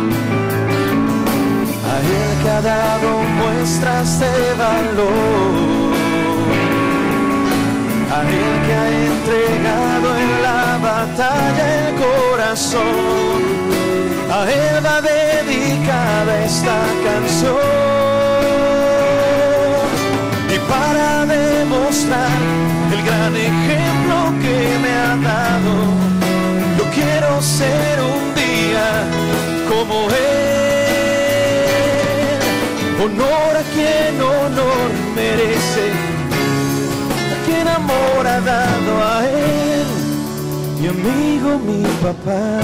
Speaker 3: A él que ha dado muestras de valor, a él que ha entregado en la batalla el corazón, a él va dedicada esta canción. Y para demostrar el gran ejemplo que me ha dado, yo quiero ser un día como él. Honor a quien honor merece, a quien amor ha dado a él, mi amigo, mi papá.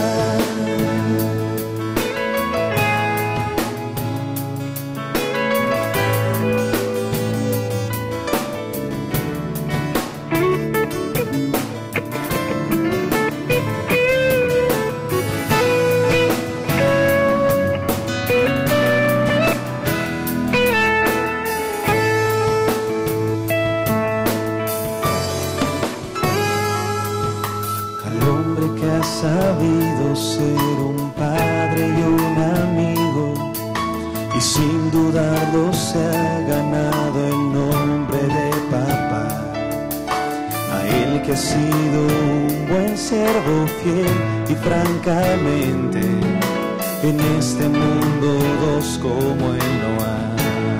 Speaker 3: Sabido ser un padre y un amigo, y sin dudarlo se ha ganado el nombre de papá. A él que ha sido un buen siervo fiel, y francamente en este mundo dos como él no hay.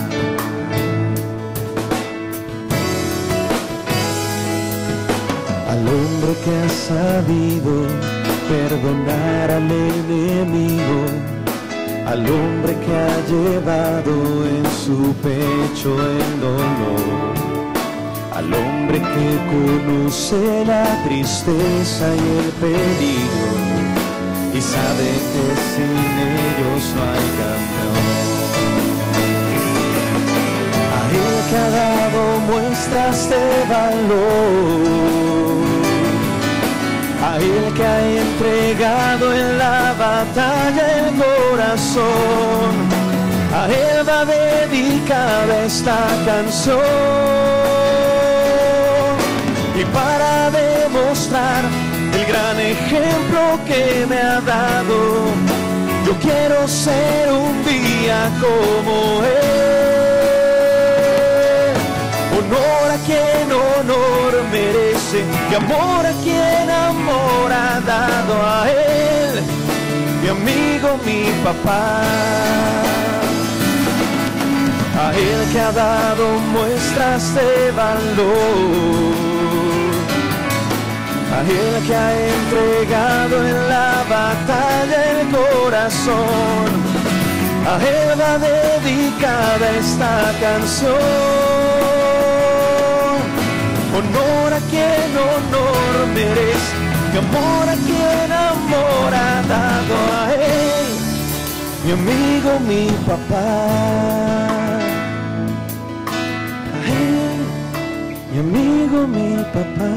Speaker 3: Al hombre que ha sabido perdonar al enemigo, al hombre que ha llevado en su pecho el dolor, al hombre que conoce la tristeza y el peligro, y sabe que sin ellos no hay campeón. A él que ha dado muestras de valor, a él que ha entregado en la batalla el corazón, a él va dedicada esta canción. Y para demostrar el gran ejemplo que me ha dado, yo quiero ser un día como él. Honor a quien honor merece, y amor a quien amor ha dado a él, mi amigo, mi papá. A él que ha dado muestras de valor, a él que ha entregado en la batalla el corazón, a él va dedicada esta canción. honor a quien honor merece, mi amor a quien amor ha dado a él, mi amigo, mi papá. A él, mi amigo, mi papá.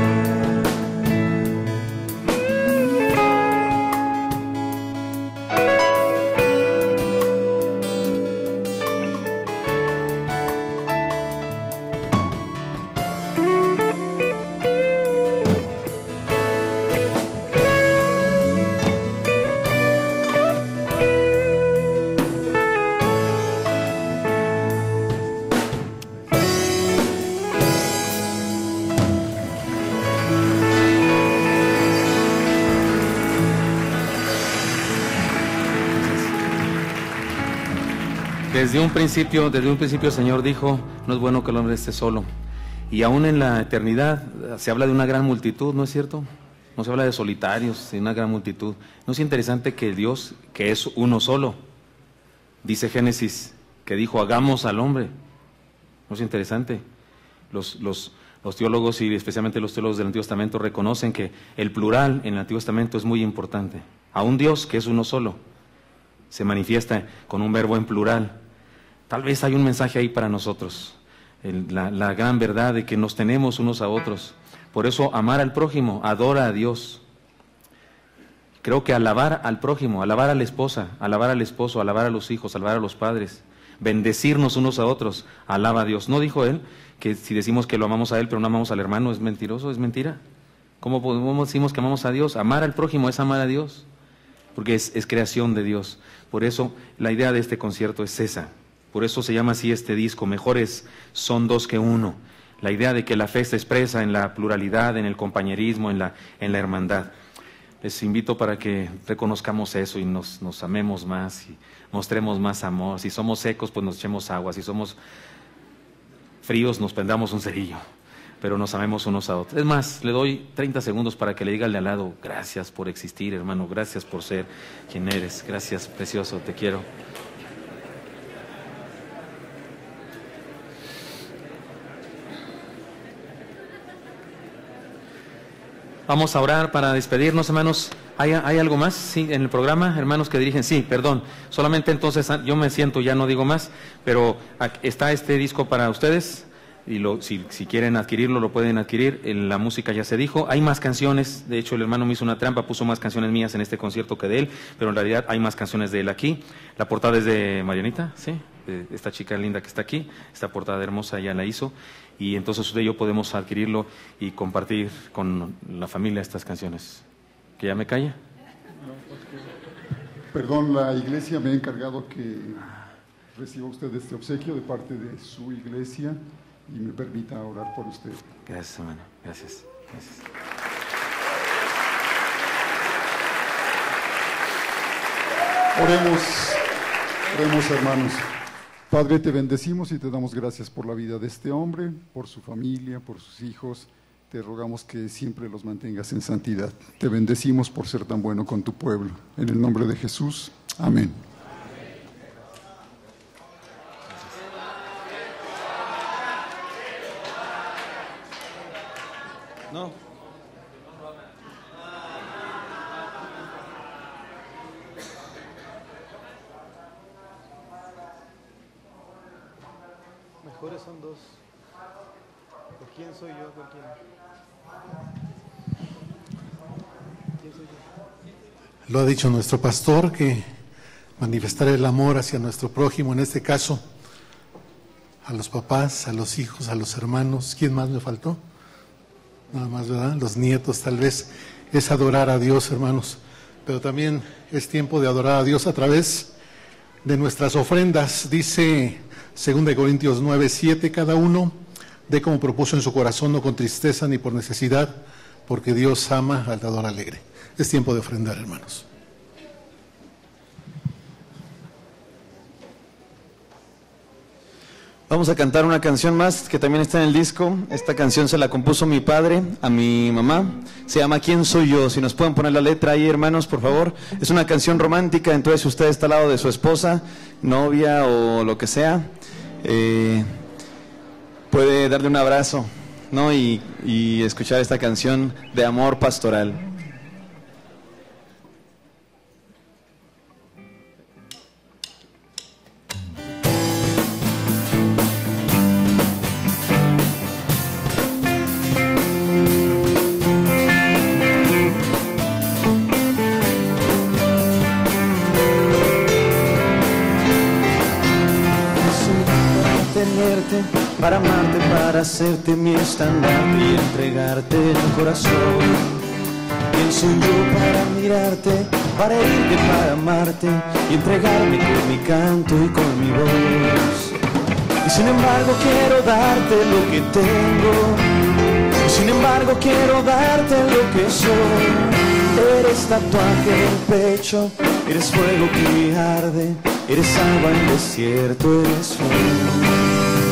Speaker 4: Desde un principio, desde un principio el Señor dijo, no es bueno que el hombre esté solo. Y aún en la eternidad se habla de una gran multitud, ¿no es cierto? No se habla de solitarios, de una gran multitud. ¿No es interesante que Dios, que es uno solo, dice Génesis, que dijo, hagamos al hombre? ¿No es interesante? Los, los, los teólogos y especialmente los teólogos del Antiguo Testamento reconocen que el plural en el Antiguo Testamento es muy importante. A un Dios que es uno solo se manifiesta con un verbo en plural. Tal vez hay un mensaje ahí para nosotros, el, la, la gran verdad de que nos tenemos unos a otros. Por eso amar al prójimo, adora a Dios. Creo que alabar al prójimo, alabar a la esposa, alabar al esposo, alabar a los hijos, alabar a los padres, bendecirnos unos a otros, alaba a Dios. ¿No dijo él que si decimos que lo amamos a él pero no amamos al hermano es mentiroso, es mentira? ¿Cómo podemos decimos que amamos a Dios? Amar al prójimo es amar a Dios, porque es, es creación de Dios. Por eso la idea de este concierto es esa. Por eso se llama así este disco, Mejores son dos que uno. La idea de que la fe se expresa en la pluralidad, en el compañerismo, en la, en la hermandad. Les invito para que reconozcamos eso y nos, nos amemos más y mostremos más amor. Si somos secos, pues nos echemos agua. Si somos fríos, nos prendamos un cerillo. Pero nos amemos unos a otros. Es más, le doy treinta segundos para que le diga al de al lado, gracias por existir, hermano, gracias por ser quien eres. Gracias, precioso, te quiero. Vamos a orar para despedirnos, hermanos. ¿Hay, hay algo más? Sí, en el programa, hermanos que dirigen. Sí, perdón. Solamente entonces yo me siento, ya no digo más, pero está este disco para ustedes y lo, si, si quieren adquirirlo, lo pueden adquirir. La música ya se dijo. Hay más canciones. De hecho, el hermano me hizo una trampa, puso más canciones mías en este concierto que de él, pero en realidad hay más canciones de él aquí. La portada es de Marianita, ¿sí? De esta chica linda que está aquí. Esta portada hermosa ya la hizo. Y entonces usted y yo podemos adquirirlo y compartir con la familia estas canciones. ¿Que ya me calla?
Speaker 6: Perdón, la iglesia me ha encargado que reciba usted este obsequio de parte de su iglesia y me permita orar por usted.
Speaker 4: Gracias, hermano. Gracias. Gracias.
Speaker 6: Oremos, oremos, hermanos. Padre, te bendecimos y te damos gracias por la vida de este hombre, por su familia, por sus hijos. Te rogamos que siempre los mantengas en santidad. Te bendecimos por ser tan bueno con tu pueblo. En el nombre de Jesús. Amén.
Speaker 2: No.
Speaker 7: Mejores son dos. ¿Por quién soy yo? ¿Por quién? ¿Quién soy yo?
Speaker 1: Lo ha dicho nuestro pastor, que manifestar el amor hacia nuestro prójimo, en este caso, a los papás, a los hijos, a los hermanos. ¿Quién más me faltó? Nada más, ¿verdad? Los nietos, tal vez, es adorar a Dios, hermanos. Pero también es tiempo de adorar a Dios a través de nuestras ofrendas. Dice segunda de Corintios nueve, siete, cada uno dé como propuso en su corazón, no con tristeza ni por necesidad, porque Dios ama al dador alegre. Es tiempo de ofrendar, hermanos.
Speaker 2: Vamos a cantar una canción más que también está en el disco. Esta canción se la compuso mi padre a mi mamá. Se llama ¿Quién soy yo? Si nos pueden poner la letra ahí, hermanos, por favor. Es una canción romántica, entonces si usted está al lado de su esposa, novia o lo que sea, eh, puede darle un abrazo ¿no? Y, y escuchar esta canción de amor pastoral.
Speaker 3: Para amarte, para hacerte mi estandarte y entregarte el corazón. ¿Quién soy yo para mirarte, para herirte, para amarte y entregarme con mi canto y con mi voz? Y sin embargo quiero darte lo que tengo, y sin embargo quiero darte lo que soy. Eres tatuaje en el pecho, eres fuego que arde, eres agua en el desierto, eres fuego.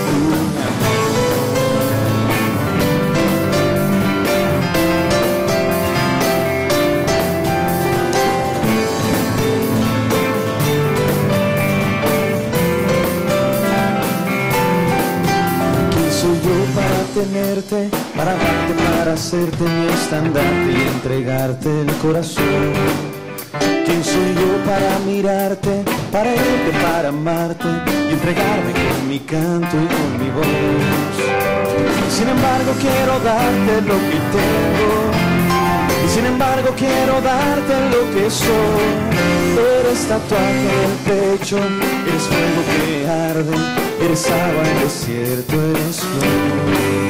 Speaker 3: Tenerte, para amarte, para hacerte mi estandarte y entregarte el corazón. ¿Quién soy yo para mirarte, para irte, para amarte y entregarme con mi canto y con mi voz? Sin embargo quiero darte lo que tengo, y sin embargo quiero darte lo que soy. Eres tatuaje en el pecho, eres fuego que arde, eres agua en el desierto, eres fuego.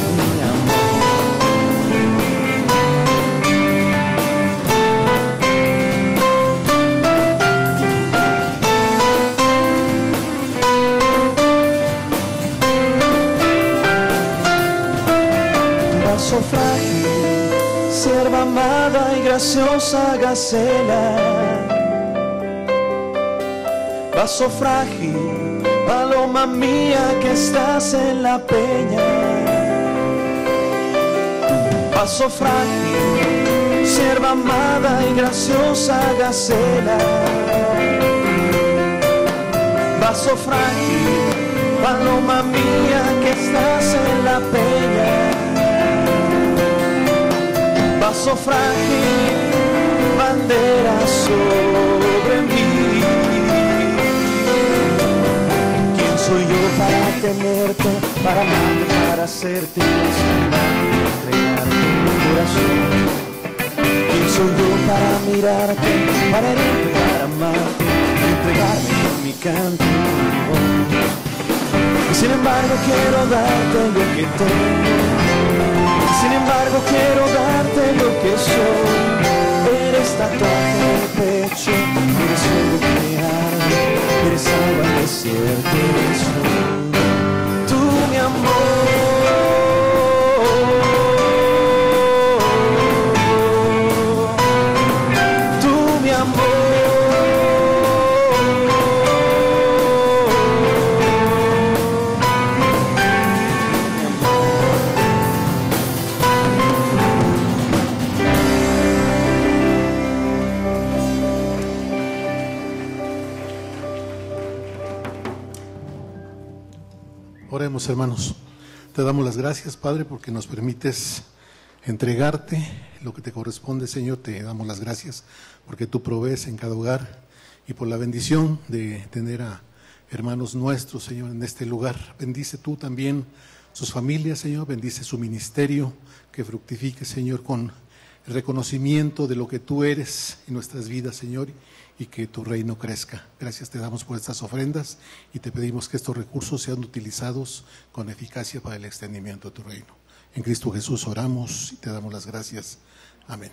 Speaker 3: Vaso frágil, sierva amada y graciosa gacela. Vaso frágil, paloma mía que estás en la peña. Vaso frágil, sierva amada y graciosa gacela. Vaso frágil, paloma mía que estás en la peña. Vaso frágil, bandera sobre mí. ¿Quién soy yo para tenerte, para amarte, para hacerte y entregarte mi corazón? ¿Quién soy yo para mirarte, para herirte, para amarte y entregarme con mi canto y mi voz? Y sin embargo quiero darte lo que tengo, sin embargo quiero darte lo que soy. Eres tatuaje en el pecho, eres fuego que arde, eres agua en el desierto, eres fuego. Tú mi amor.
Speaker 1: Oremos, hermanos. Te damos las gracias, Padre, porque nos permites entregarte lo que te corresponde, Señor. Te damos las gracias porque tú provees en cada hogar y por la bendición de tener a hermanos nuestros, Señor, en este lugar. Bendice tú también sus familias, Señor. Bendice su ministerio, que fructifique, Señor, con el reconocimiento de lo que tú eres en nuestras vidas, Señor, y que tu reino crezca. Gracias te damos por estas ofrendas y te pedimos que estos recursos sean utilizados con eficacia para el extendimiento de tu reino. En Cristo Jesús oramos y te damos las gracias. Amén.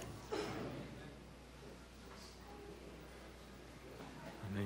Speaker 4: Amén.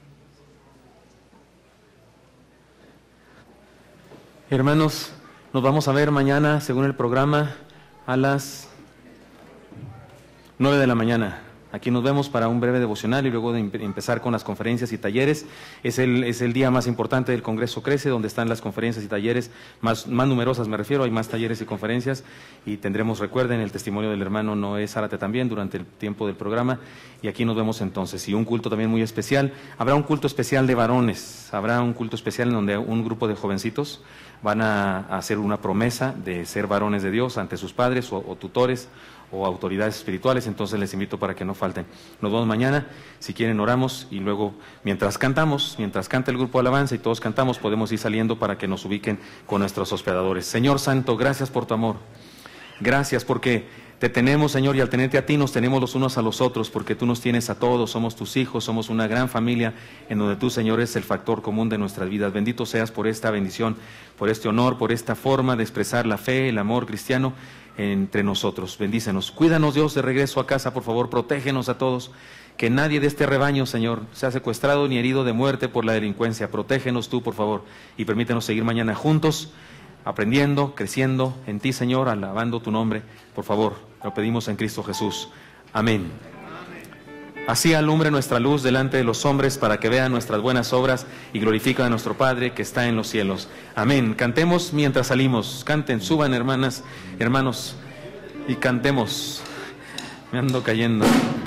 Speaker 4: Hermanos, nos vamos a ver mañana, según el programa, a las nueve de la mañana. Aquí nos vemos para un breve devocional y luego de empezar con las conferencias y talleres. Es el, es el día más importante del Congreso Crece, donde están las conferencias y talleres más, más numerosas, me refiero, hay más talleres y conferencias, y tendremos, recuerden, el testimonio del hermano Noé Zárate también durante el tiempo del programa, y aquí nos vemos entonces. Y un culto también muy especial, habrá un culto especial de varones, habrá un culto especial en donde un grupo de jovencitos van a, a hacer una promesa de ser varones de Dios ante sus padres o, o tutores o autoridades espirituales, entonces les invito para que no falten. Nos vemos mañana, si quieren oramos y luego mientras cantamos, mientras canta el grupo de alabanza y todos cantamos, podemos ir saliendo para que nos ubiquen con nuestros hospedadores. Señor Santo, gracias por tu amor, gracias porque te tenemos, Señor, y al tenerte a ti nos tenemos los unos a los otros, porque tú nos tienes a todos, somos tus hijos, somos una gran familia, en donde tú, Señor, es el factor común de nuestras vidas. Bendito seas por esta bendición, por este honor, por esta forma de expresar la fe, el amor cristiano entre nosotros. Bendícenos. Cuídanos, Dios, de regreso a casa, por favor, protégenos a todos. Que nadie de este rebaño, Señor, sea secuestrado ni herido de muerte por la delincuencia. Protégenos tú, por favor, y permítenos seguir mañana juntos, aprendiendo, creciendo en ti, Señor, alabando tu nombre. Por favor, lo pedimos en Cristo Jesús. Amén. Así alumbre nuestra luz delante de los hombres, para que vean nuestras buenas obras y glorifiquen a nuestro Padre que está en los cielos. Amén. Cantemos mientras salimos. Canten, suban, hermanas, hermanos, y cantemos. Me ando cayendo.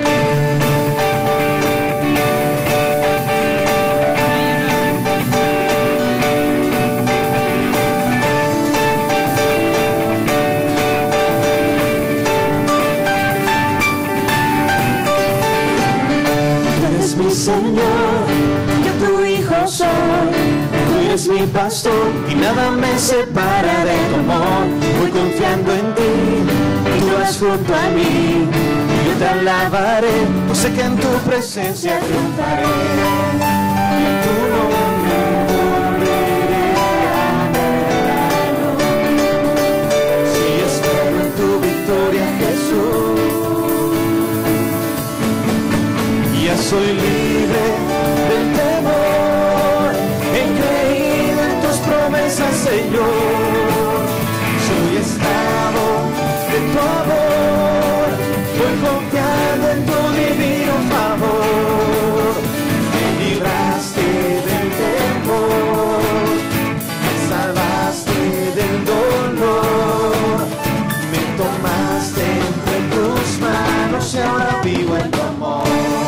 Speaker 3: Señor, yo tu hijo soy, tú eres mi pastor y nada me separa de tu amor. Voy confiando en ti y tú vas junto a mí, y yo te alabaré, pues sé que en tu presencia triunfaré. Y en tu nombre volveré a adorarlo. Si espero en tu victoria, Jesús, ya soy libre del temor, he creído en tus promesas, Señor. Soy esclavo de tu amor, voy confiando en tu divino favor. Me libraste del temor, me salvaste del dolor, me tomaste entre tus manos y ahora vivo en tu amor.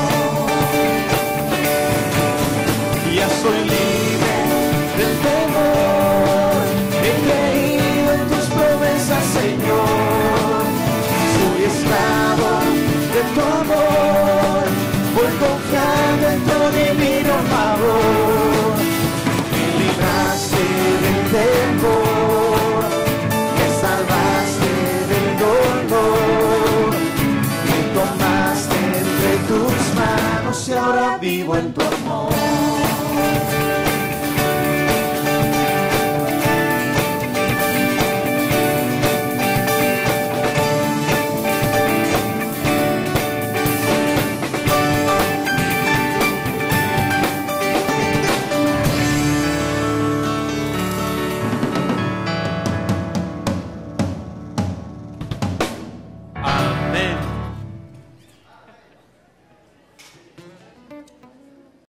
Speaker 3: Soy libre del temor, he creído en tus promesas, Señor. Soy esclavo de tu amor, voy confiando en tu divino favor. Me libraste del temor, me salvaste del dolor, me tomaste entre tus manos y ahora vivo en tu amor.